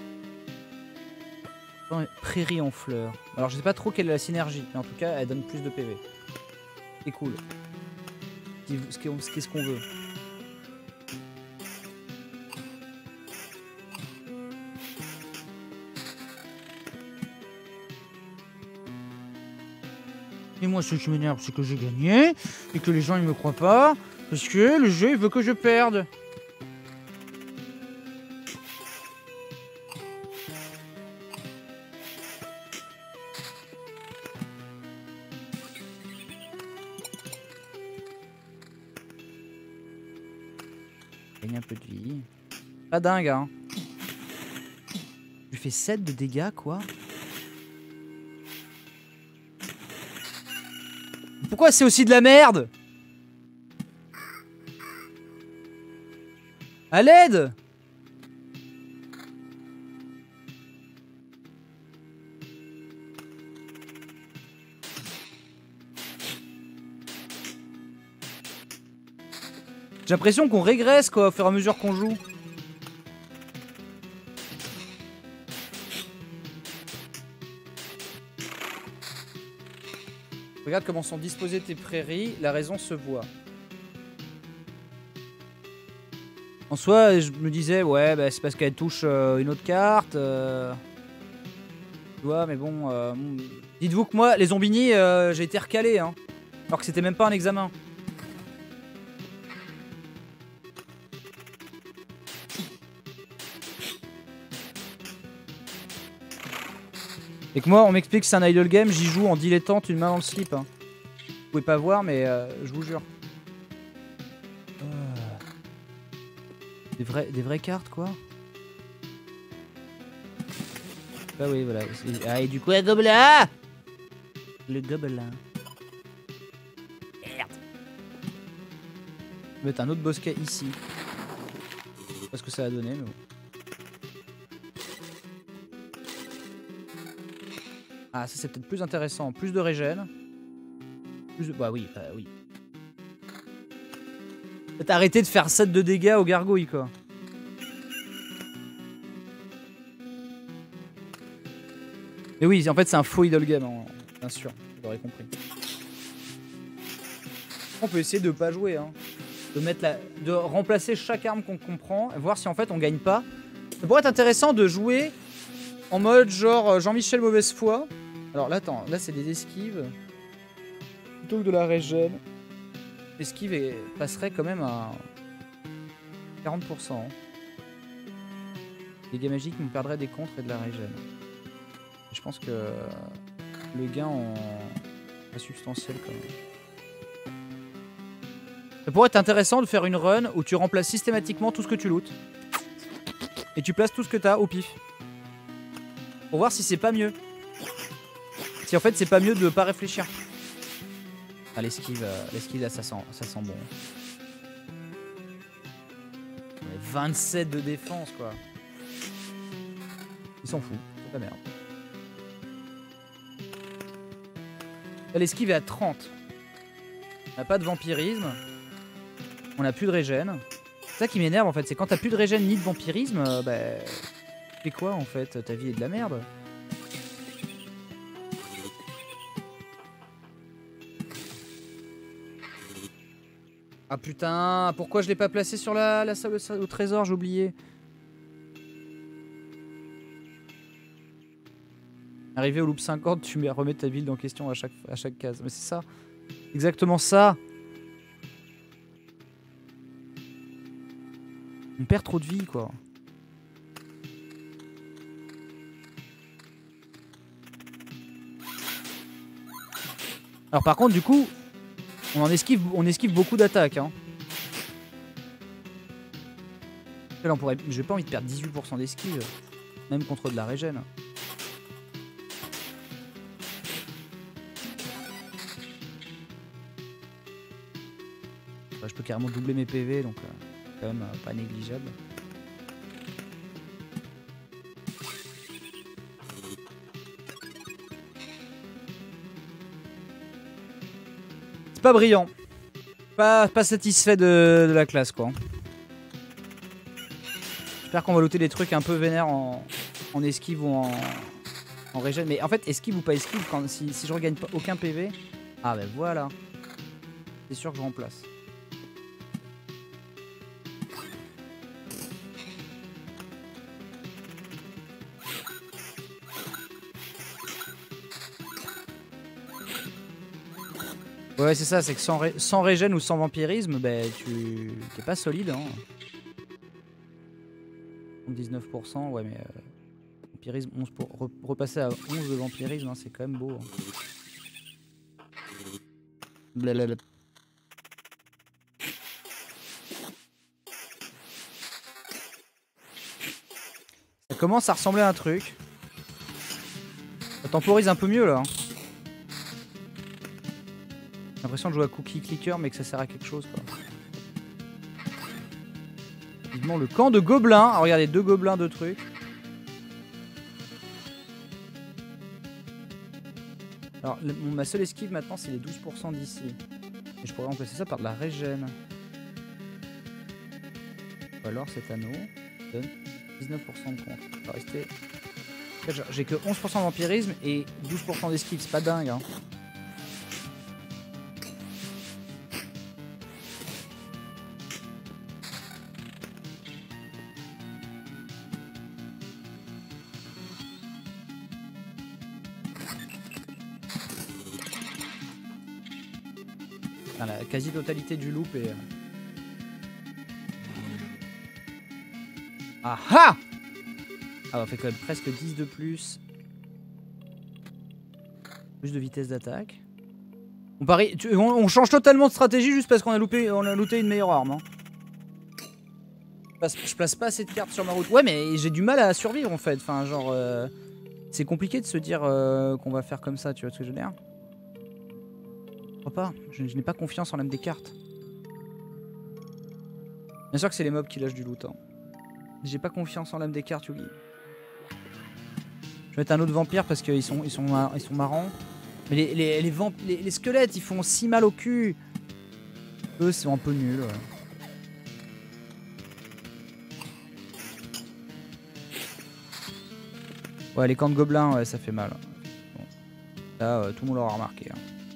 Prairie en fleurs. Alors je sais pas trop quelle est la synergie, mais en tout cas elle donne plus de PV. C'est cool. Qu'est-ce qu'on veut? Et moi ce qui m'énerve c'est que j'ai gagné et que les gens ils me croient pas parce que le jeu il veut que je perde. Gagne un peu de vie. Pas dingue hein. Je fais 7 de dégâts quoi. Pourquoi c'est aussi de la merde? À l'aide! J'ai l'impression qu'on régresse quoi au fur et à mesure qu'on joue. Regarde comment sont disposées tes prairies, la raison se voit. En soi, je me disais, ouais, bah, c'est parce qu'elle touche une autre carte. Tu vois, mais bon. Dites-vous que moi, les Zombini, j'ai été recalé, hein. Alors que c'était même pas un examen. Et que moi, on m'explique que c'est un idle game, j'y joue en dilettante, une main dans le slip. Hein. Vous pouvez pas voir, mais je vous jure. Des vraies cartes, quoi. Bah oui, voilà. Ah, et du coup, un gobelin! Le gobelin. Merde. Je vais mettre un autre bosquet ici. Je sais pas ce que ça a donné, mais bon. Ah, ça c'est peut-être plus intéressant. Plus de régène. Plus de... Bah oui, oui. T'as arrêté de faire 7 de dégâts aux gargouilles, quoi. Mais oui, en fait c'est un faux idle game, hein. Bien sûr, vous l'aurez compris. On peut essayer de pas jouer, hein. De remplacer chaque arme qu'on prend, et voir si en fait on gagne pas. Ça pourrait être intéressant de jouer en mode genre Jean-Michel mauvaise foi. Alors là, attends, là c'est des esquives. Plutôt que de la régène. L'esquive passerait quand même à 40%. Hein. Les dégâts magiques me perdraient des contres et de la régène. Et je pense que le gain est substantiel quand même. Ça pourrait être intéressant de faire une run où tu remplaces systématiquement tout ce que tu lootes. Et tu places tout ce que tu as au pif. Pour voir si c'est pas mieux. Si en fait c'est pas mieux de pas réfléchir. Ah, l'esquive là ça sent bon. 27 de défense quoi. Il s'en fout, c'est pas merde. Là l'esquive est à 30. On n'a pas de vampirisme. On n'a plus de régène. C'est ça qui m'énerve en fait, c'est quand t'as plus de régène ni de vampirisme, bah... Tu fais quoi en fait? Ta vie est de la merde. Ah putain, pourquoi je l'ai pas placé sur la salle au trésor, j'ai oublié. Arrivé au loop 50, tu remets ta ville en question à chaque case. Mais c'est ça. Exactement ça. On perd trop de vie quoi. Alors par contre du coup, on esquive beaucoup d'attaques. Hein. Là, j'ai pas envie de perdre 18% d'esquive, même contre de la régène. Je peux carrément doubler mes PV, donc quand même pas négligeable. Pas brillant. Pas satisfait de la classe quoi. J'espère qu'on va looter des trucs un peu vénères en esquive ou en régène. Mais en fait, esquive ou pas esquive, si je regagne pas aucun PV... Ah ben voilà. C'est sûr que je remplace. Ouais, c'est ça, c'est que sans régène ou sans vampirisme, ben t'es pas solide. Hein. 19%, ouais, mais vampirisme, 11 pour repasser à 11 de vampirisme, hein, c'est quand même beau. Hein. Blablabla. Ça commence à ressembler à un truc. Ça temporise un peu mieux là. Hein. J'ai l'impression de jouer à Cookie Clicker mais que ça sert à quelque chose quoi. Vivement le camp de gobelins. Ah, regardez, 2 gobelins, 2 trucs. Alors ma seule esquive maintenant c'est les 12% d'ici. Et je pourrais remplacer ça par de la régène. Ou alors cet anneau donne 19% de contre. Ça va rester... J'ai que 11% de vampirisme et 12% d'esquive, c'est pas dingue hein. La quasi-totalité du loop est... Ah ah! Ah, on fait quand même presque 10 de plus. Plus de vitesse d'attaque. On parie... on change totalement de stratégie juste parce qu'on a looté une meilleure arme. Hein. Je place pas assez de cartes sur ma route. Ouais, mais j'ai du mal à survivre en fait. Enfin, genre... c'est compliqué de se dire qu'on va faire comme ça, tu vois ce que je veux dire? Je crois pas. Je n'ai pas confiance en l'âme des cartes. Bien sûr que c'est les mobs qui lâchent du loot. Hein. J'ai pas confiance en l'âme des cartes, Yugi. Je vais mettre un autre vampire parce qu'ils sont marrants. Mais les squelettes, ils font si mal au cul. Eux, sont un peu nuls. Ouais. Ouais, les camps de gobelins, ouais, ça fait mal. Bon. Là, tout le monde l'aura remarqué. Hein.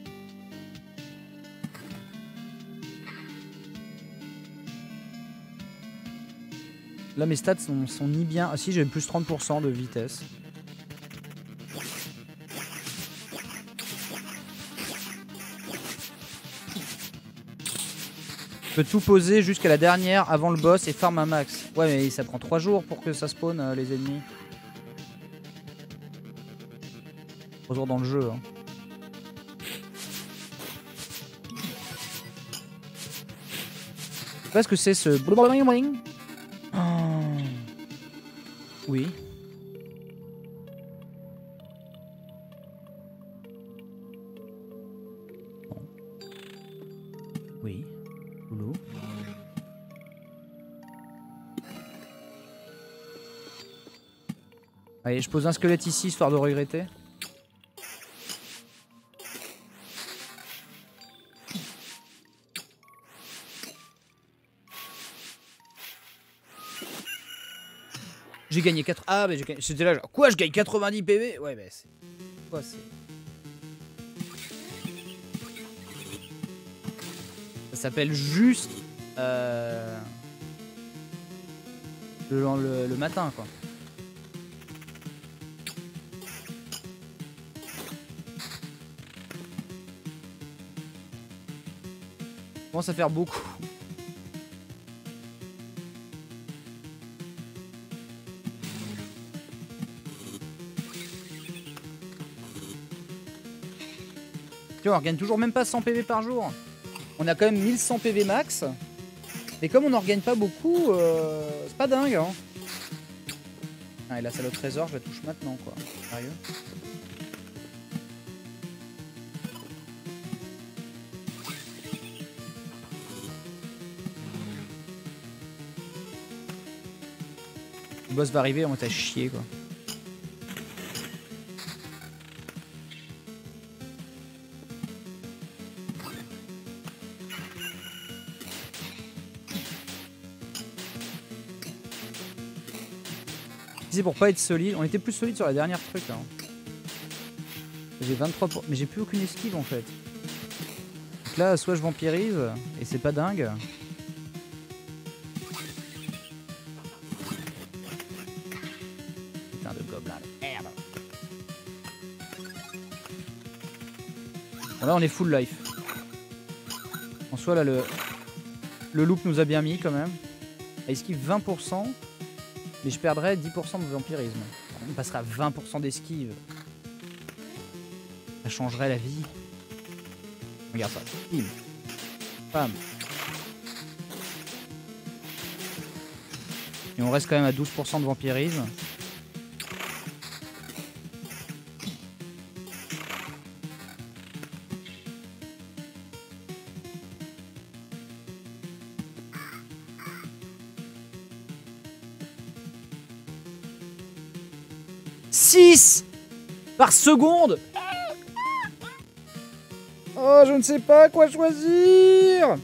Là, mes stats sont ni bien... Ah si, j'ai plus 30% de vitesse. Je peux tout poser jusqu'à la dernière avant le boss et farm un max. Ouais, mais ça prend 3 jours pour que ça spawn, les ennemis. 3 jours dans le jeu. Hein. Je sais pas ce que c'est ce... Oh. Oui. Bon. Oui. Boulot. Allez, je pose un squelette ici, histoire de regretter. J'ai gagné 4... Ah, mais j'ai gagné... C'était là, genre... Quoi, je gagne 90 PV? Ouais, mais c'est... Quoi, c'est... Ça s'appelle juste... Le matin, quoi. Commence à faire beaucoup. Tu vois, on regagne toujours même pas 100 PV par jour. On a quand même 1100 PV max. Et comme on n'en regagne pas beaucoup, c'est pas dingue. Hein. Ah, et la salle au trésor, je la touche maintenant, quoi. Sérieux? Le boss va arriver, on va t'à chier, quoi. Si c'est pour pas être solide. On était plus solide sur la dernière truc là. J'ai 23 pour... Mais j'ai plus aucune esquive en fait. Donc là, soit je vampirise, et c'est pas dingue. Putain de gobelin, la merde. Bon, là on est full life. En soi là le loop nous a bien mis quand même. Il esquive 20%, mais je perdrais 10% de vampirisme. On passerait à 20% d'esquive. Ça changerait la vie. Regarde ça. Bim. Bam. Et on reste quand même à 12% de vampirisme. Par seconde. Oh, je ne sais pas quoi choisir.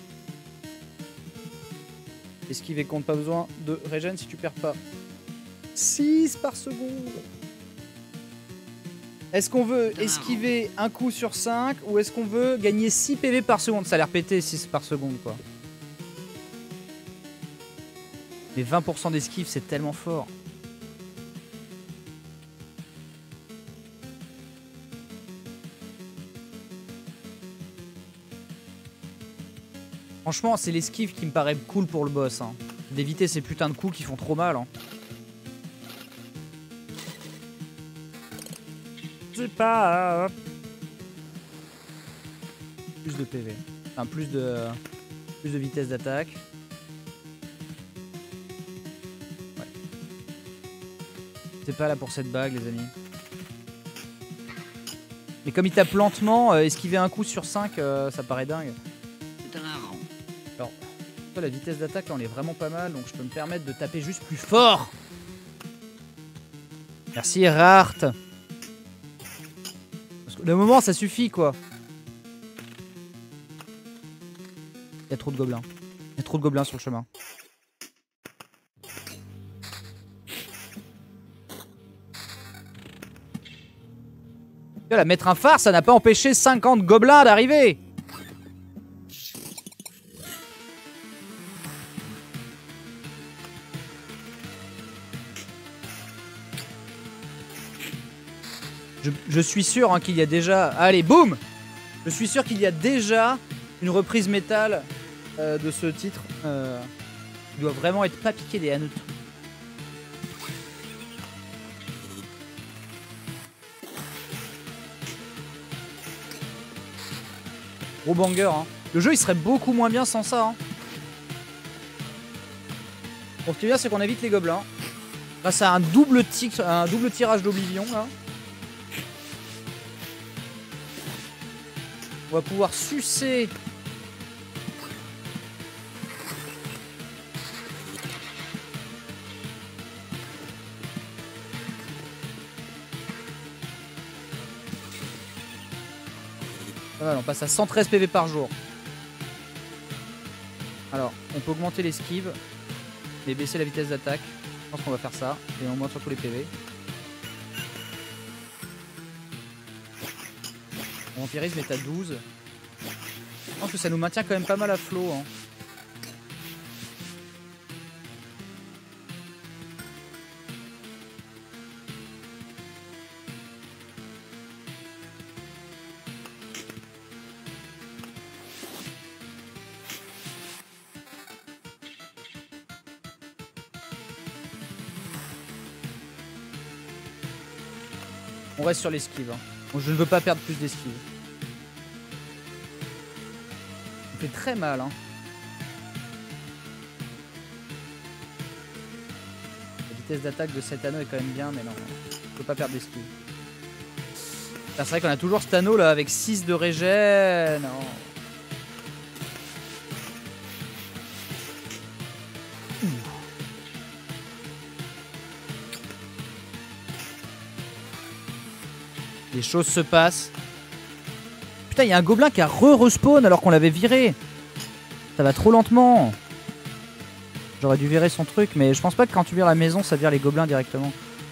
Esquiver compte, pas besoin de régène si tu perds pas. 6 par seconde. Est-ce qu'on veut esquiver un coup sur 5 ou est-ce qu'on veut gagner 6 PV par seconde? Ça a l'air pété 6 par seconde quoi. Mais 20% d'esquive c'est tellement fort. Franchement, c'est l'esquive qui me paraît cool pour le boss. Hein. D'éviter ces putains de coups qui font trop mal. Hein. C'est pas... Plus de PV. Enfin, plus de vitesse d'attaque. Ouais. C'est pas là pour cette bague, les amis. Mais comme il tape lentement, esquiver un coup sur 5, ça paraît dingue. Alors, la vitesse d'attaque, là, on est vraiment pas mal, donc je peux me permettre de taper juste plus fort. Merci, Rart. Parce que le moment, ça suffit, quoi. Il y a trop de gobelins. Il y a trop de gobelins sur le chemin. Là, mettre un phare, ça n'a pas empêché 50 gobelins d'arriver. Je suis sûr hein, qu'il y a déjà... Allez, boum! Je suis sûr qu'il y a déjà une reprise métal de ce titre. Il doit vraiment être pas piqué des hannetons. Gros banger. Hein. Le jeu, il serait beaucoup moins bien sans ça. Hein. Bon, ce qui est bien, c'est qu'on évite les gobelins. Grâce à un double tirage d'Oblivion, là. On va pouvoir sucer. Voilà, on passe à 113 PV par jour. Alors, on peut augmenter l'esquive et baisser la vitesse d'attaque. Je pense qu'on va faire ça. Et on monte surtout les PV. Le vampirisme est à 12. Je pense que ça nous maintient quand même pas mal à flot. Hein. On reste sur l'esquive. Hein. Bon, je ne veux pas perdre plus d'esquive. Ça fait très mal. Hein. La vitesse d'attaque de cet anneau est quand même bien, mais non. Je ne peux pas perdre d'esquive. C'est vrai qu'on a toujours cet anneau là avec 6 de régène. Oh. Les choses se passent. Putain, il y a un gobelin qui a respawn alors qu'on l'avait viré. Ça va trop lentement. J'aurais dû virer son truc, mais je pense pas que quand tu vires la maison, ça vire les gobelins directement.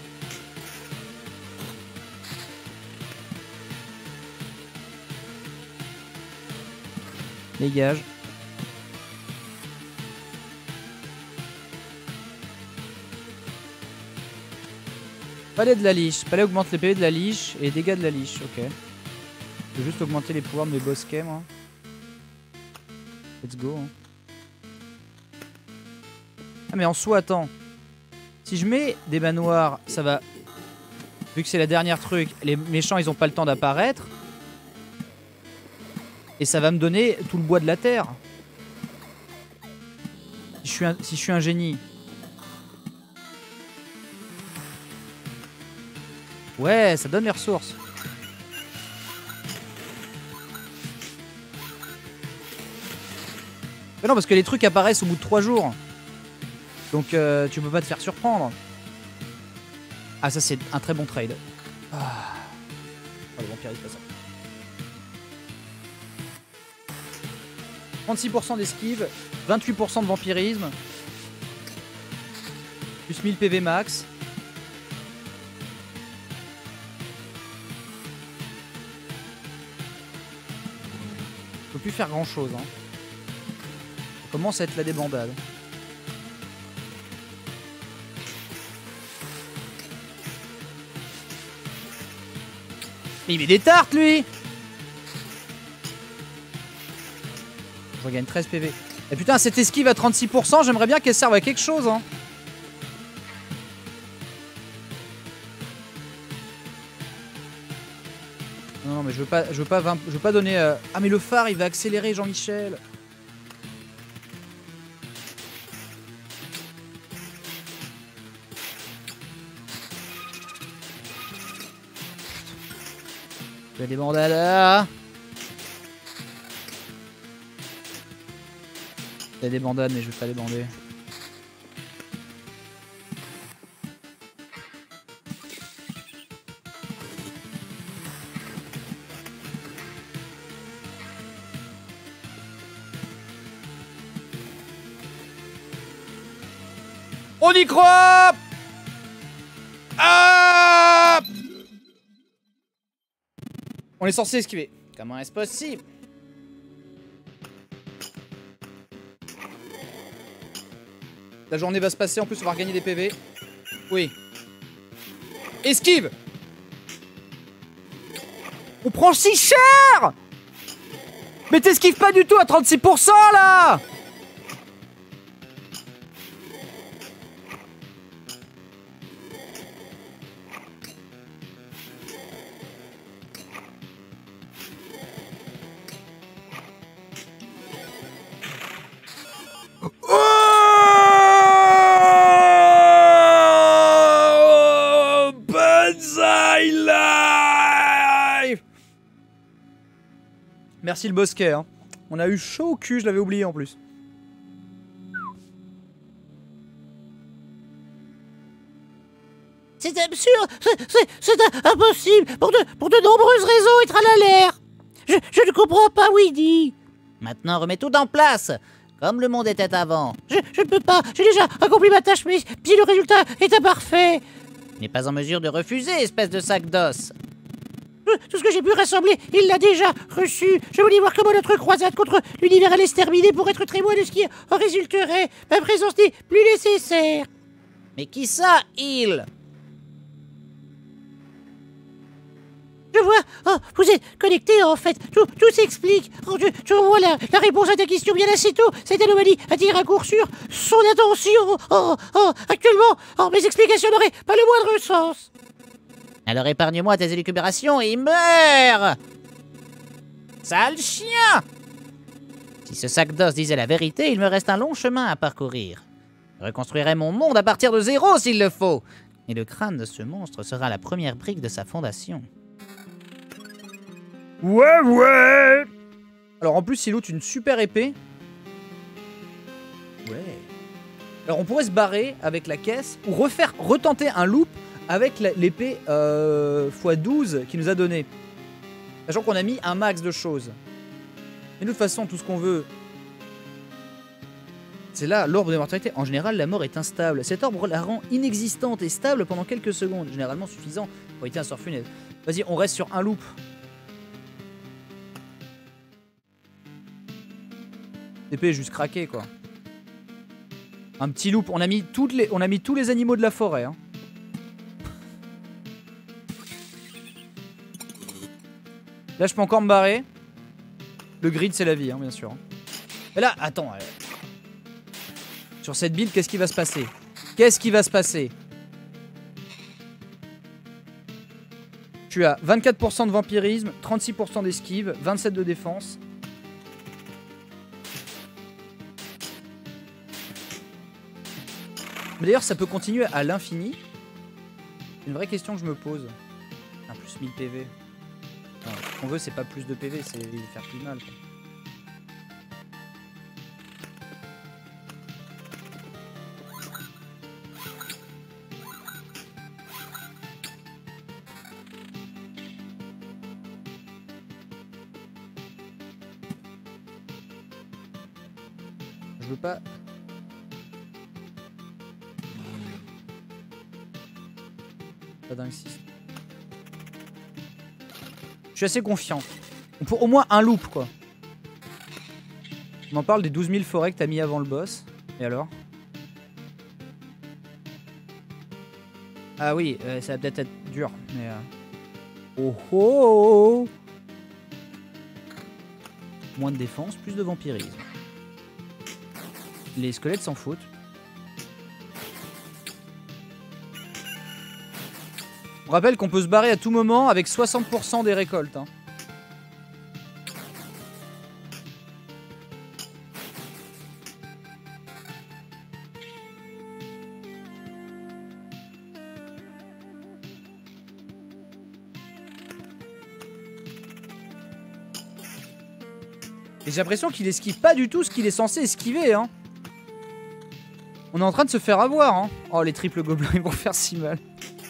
Dégage. Palais de la liche. Palais augmente les PV de la liche et les dégâts de la liche. Ok. Je vais juste augmenter les pouvoirs de mes bosquets, moi. Let's go. Hein. Ah, mais en soi, attends. Si je mets des manoirs, ça va... Vu que c'est la dernière truc, les méchants, ils ont pas le temps d'apparaître. Et ça va me donner tout le bois de la terre. Si je suis un génie. Ouais, ça donne les ressources. Mais non, parce que les trucs apparaissent au bout de 3 jours. Donc tu peux pas te faire surprendre. Ah, ça c'est un très bon trade. Ah. Oh, le vampirisme, pas ça. 36% d'esquive, 28% de vampirisme, plus 1000 PV max. Je peux plus faire grand chose. Hein. Ça commence à être la débandade. Mais il met des tartes lui. Je regagne 13 PV. Et putain, cette esquive à 36%, j'aimerais bien qu'elle serve à quelque chose. Hein. Non, mais je veux pas donner... Ah, mais le phare, il va accélérer, Jean-Michel. Je vais des bandades là. Il y a des bandades, mais je vais pas les bander. On y croit! Ah! On est censé esquiver. Comment est-ce possible? La journée va se passer, en plus on va regagner des PV. Oui. Esquive! On prend si cher! Mais t'esquives pas du tout à 36% là! Merci le bosquet, hein. On a eu chaud au cul, je l'avais oublié en plus. C'est absurde, c'est impossible, pour de nombreuses raisons, être à l'air. Je ne comprends pas, Weedy. Maintenant, remets tout en place, comme le monde était avant. Je ne peux pas, j'ai déjà accompli ma tâche, mais si le résultat est imparfait. N'est pas en mesure de refuser, espèce de sac d'os. Tout ce que j'ai pu rassembler, il l'a déjà reçu. Je voulais voir comment notre croisade contre l'univers allait se terminer pour être témoin de ce qui en résulterait. Ma présence n'est plus nécessaire. Mais qui ça, il? Je vois, oh, vous êtes connectés en fait, tout s'explique. Oh, je vois la réponse à ta question bien assez tôt. Cette anomalie attire à coup sûr son attention. Actuellement, mes explications n'auraient pas le moindre sens. Alors épargne-moi tes élucubrations et meurs! Sale chien! Si ce sac d'os disait la vérité, il me reste un long chemin à parcourir. Je reconstruirai mon monde à partir de zéro s'il le faut. Et le crâne de ce monstre sera la première brique de sa fondation. Ouais. Alors en plus, il loot une super épée. Ouais. Alors on pourrait se barrer avec la caisse ou retenter un loop avec l'épée x12 qu'il nous a donné. Sachant qu'on a mis un max de choses. Mais de toute façon, tout ce qu'on veut... C'est là, l'orbe de mortalité. En général, la mort est instable. Cet orbe la rend inexistante et stable pendant quelques secondes. Généralement suffisant pour éviter un sort funeste. Vas-y, on reste sur un loop. L'épée est juste craquée, quoi. Un petit loop. On a mis tous les animaux de la forêt. Hein. Là, je peux encore me barrer. Le grid, c'est la vie, hein, bien sûr. Mais là, attends. Sur cette build, qu'est-ce qui va se passer? Qu'est-ce qui va se passer? Tu as 24% de vampirisme, 36% d'esquive, 27 de défense. Mais d'ailleurs, ça peut continuer à l'infini. C'est une vraie question que je me pose. Un plus 1000 PV. Non, ce qu'on veut, c'est pas plus de PV, c'est faire plus mal. Quoi. Je veux pas... Pas dingue 6. Je suis assez confiant. Pour au moins un loop, quoi. On en parle des 12 000 forêts que t'as mis avant le boss. Et alors? Ah oui, ça va peut-être être dur, mais... Oh oh! Moins de défense, plus de vampirisme. Les squelettes s'en foutent. On rappelle qu'on peut se barrer à tout moment avec 60% des récoltes. Hein. Et j'ai l'impression qu'il esquive pas du tout ce qu'il est censé esquiver. Hein. On est en train de se faire avoir. Hein. Oh, les triples gobelins, ils vont faire si mal.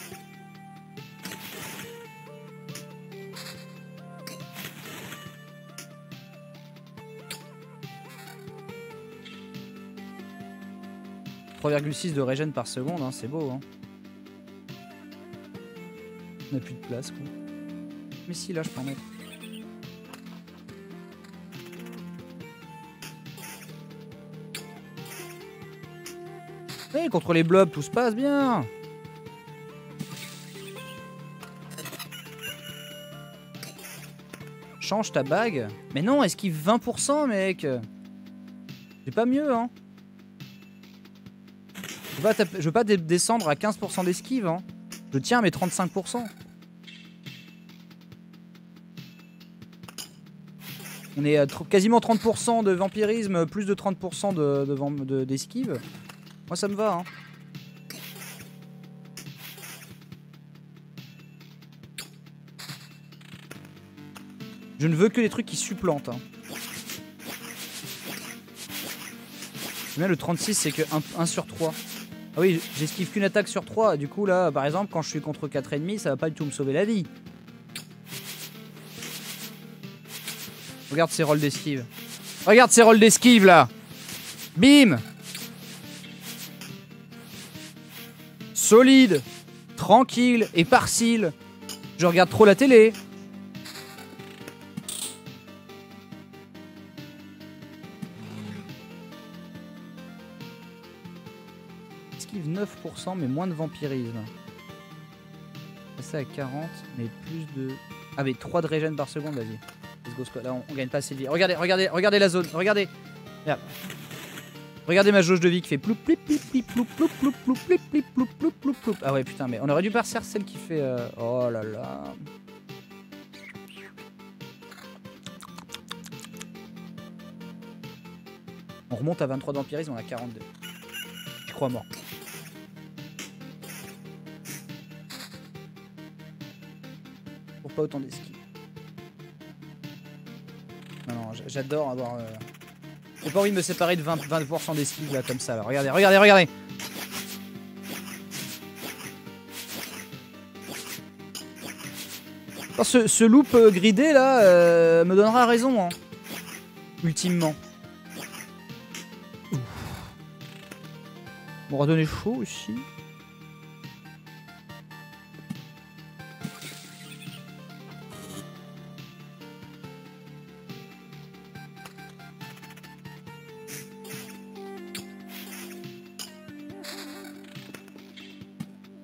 « 3,6 de régène par seconde, hein, c'est beau. Hein. On n'a plus de place, quoi. Mais si, là, je peux en mettre. Hey, contre les blobs, tout se passe bien. Change ta bague. Mais non, esquive 20%, mec. C'est pas mieux, hein. Je veux pas descendre à 15% d'esquive, hein. Je tiens à mes 35%. On est à quasiment 30% de vampirisme, plus de 30% d'esquive. Moi, ça me va, hein. Je ne veux que les trucs qui supplantent, hein. Bien, le 36, c'est que 1 sur 3. Ah oui, j'esquive qu'une attaque sur 3. Du coup, là, par exemple, quand je suis contre 4 ennemis, ça va pas du tout me sauver la vie. Regarde ces rolls d'esquive. Regarde ces rolls d'esquive, là. Bim. Solide. Tranquille et parcile. Je regarde trop la télé. Esquive 9%, mais moins de vampirisme. Passer à 40, mais plus de... Ah, mais 3 de régène par seconde, vas-y. Let's go, squad. Là, on gagne pas assez de vie. Regardez la zone. Regardez. Regarde. Regardez ma jauge de vie qui fait ploup, plip, plip, plip, ploup, ploup, ploup, ploup, plip, plip, ploup, ploup, ploup, ploup. Ah ouais, putain, mais on aurait dû partir celle qui fait... Oh là là. On remonte à 23 d'empirisme, on a 42. Je crois mort. Pour pas autant d'esquive. Non, j'adore avoir... J'ai pas envie de me séparer de 20% d'esquive là comme ça. Là. Regardez. Alors, ce loop gridé là me donnera raison, hein. Ultimement. Ouf. On va donner chaud aussi.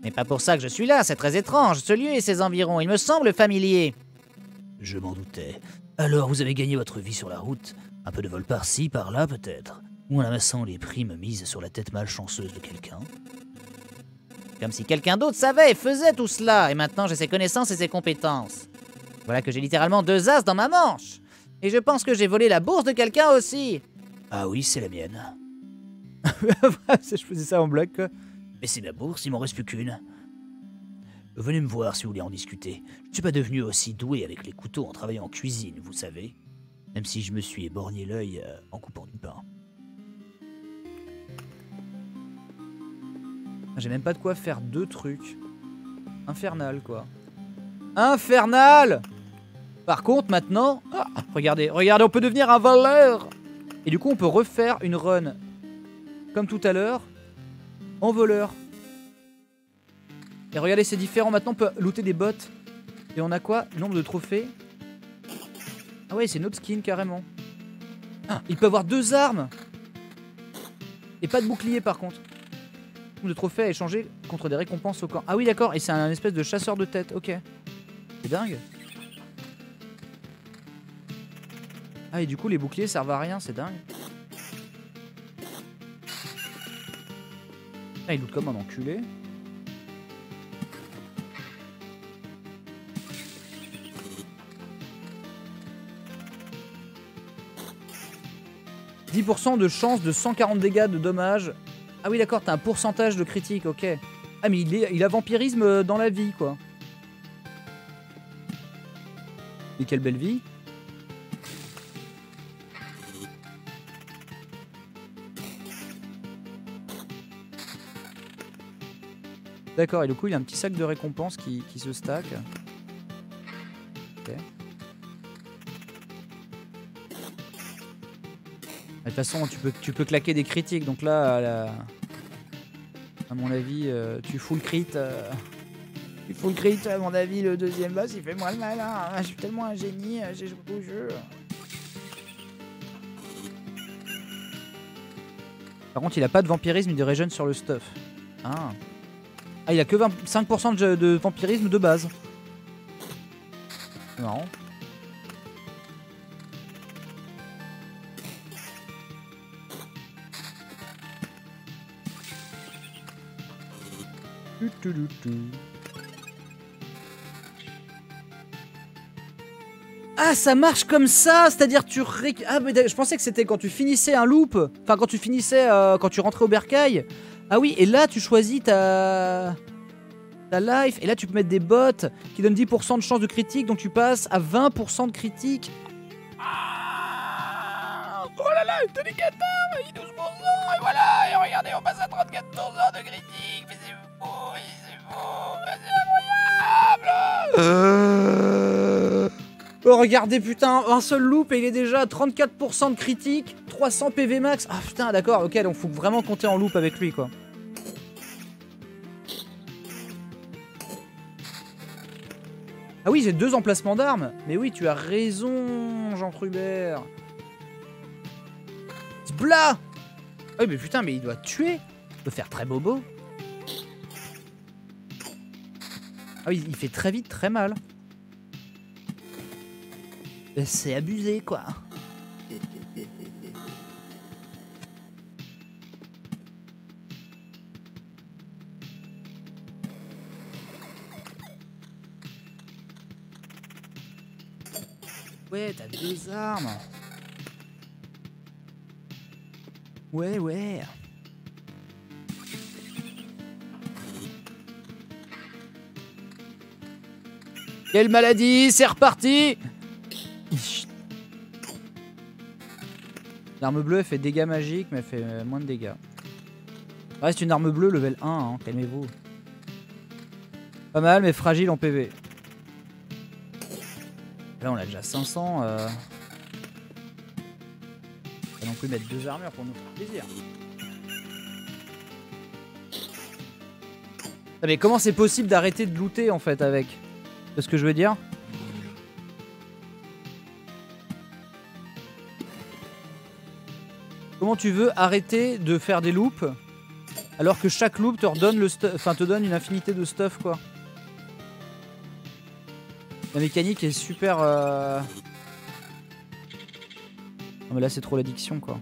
Mais pas pour ça que je suis là, c'est très étrange. Ce lieu et ses environs, il me semble familier. Je m'en doutais. Alors, vous avez gagné votre vie sur la route. Un peu de vol par-ci, par-là, peut-être. Ou en amassant les primes mises sur la tête malchanceuse de quelqu'un. Comme si quelqu'un d'autre savait et faisait tout cela. Et maintenant, j'ai ses connaissances et ses compétences. Voilà que j'ai littéralement 2 as dans ma manche. Et je pense que j'ai volé la bourse de quelqu'un aussi. Ah oui, c'est la mienne. Je faisais ça en blague, quoi. Mais c'est ma bourse, il m'en reste plus qu'une. Venez me voir si vous voulez en discuter. Je ne suis pas devenu aussi doué avec les couteaux en travaillant en cuisine, vous savez. Même si je me suis éborgné l'œil en coupant du pain. J'ai même pas de quoi faire 2 trucs. Infernal, quoi. Infernal! Par contre, maintenant... Ah, regardez, on peut devenir un voleur! Et du coup, on peut refaire une run. Comme tout à l'heure. En voleur. Et regardez, c'est différent. Maintenant, on peut looter des bots. Et on a quoi? Nombre de trophées. Ah ouais, c'est notre skin, carrément. Ah, il peut avoir 2 armes! Et pas de bouclier, par contre. De trophées à échanger contre des récompenses au camp. Ah oui, d'accord, et c'est un espèce de chasseur de tête, ok. C'est dingue. Ah, et du coup, les boucliers servent à rien, c'est dingue. Ah, il loot comme un enculé. « 10% de chance de 140 dégâts de dommages. » Ah oui, d'accord, t'as un pourcentage de critique, ok. Ah, mais il a vampirisme dans la vie, quoi. Et quelle belle vie. D'accord, et du coup, il y a un petit sac de récompense qui se stack. Ok. De toute façon, tu peux claquer des critiques, donc là, à mon avis, tu full crit. Tu full crit, à mon avis, le deuxième boss, il fait moins le malin. Je suis tellement un génie, j'ai joué au jeu. Par contre, il a pas de vampirisme, il de régène sur le stuff. Ah, il a que 25% de vampirisme de base. C'est marrant. Ah, ça marche comme ça, c'est-à-dire Ah, mais je pensais que c'était quand tu finissais un loop, enfin quand tu finissais, quand tu rentrais au bercail. Ah oui, et là tu choisis ta life, et là tu peux mettre des bots qui donnent 10% de chance de critique, donc tu passes à 20% de critique. Ah, oh là là, il tenait 14, il 12%, et voilà, et regardez, on passe à 34% de critique, mais c'est faux, c'est incroyable. Oh, regardez, putain, un seul loop et il est déjà à 34% de critique, 300 PV max. Ah putain, d'accord, ok, donc faut vraiment compter en loop avec lui, quoi. Ah oui, j'ai 2 emplacements d'armes. Mais oui, tu as raison, Jean Trubert. Blah. Ah oui, mais putain, mais il doit tuer. Il peut faire très bobo. Ah oui, il fait très vite, très mal. C'est abusé, quoi. Ouais, t'as 2 armes. Ouais, ouais. Quelle maladie, c'est reparti. L'arme bleue elle fait dégâts magiques mais elle fait moins de dégâts. Reste une arme bleue level 1, hein, calmez-vous. Pas mal mais fragile en PV. Là on a déjà 500. On va non plus mettre 2 armures pour nous faire plaisir. Ah, mais comment c'est possible d'arrêter de looter en fait avec? C'est ce que je veux dire? Comment tu veux arrêter de faire des loops Alors que chaque loop te redonne le stuff, enfin te donne une infinité de stuff quoi. La mécanique est super. Non mais là c'est trop l'addiction quoi.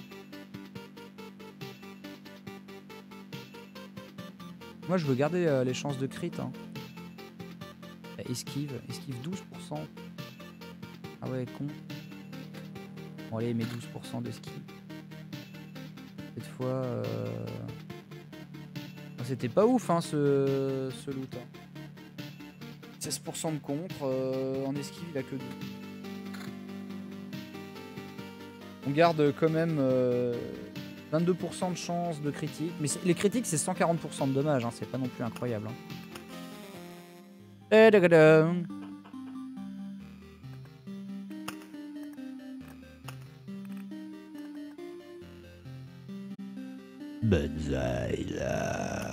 Moi je veux garder les chances de crit. Hein. Esquive 12%. Ah ouais con. Bon allez mets 12% d'esquive. Cette fois c'était pas ouf hein ce loot. Hein. 16% de contre, en esquive il a que 2. On garde quand même 22% de chance de critique. Mais les critiques c'est 140% de dommages, hein. C'est pas non plus incroyable. Hein. Banzai là.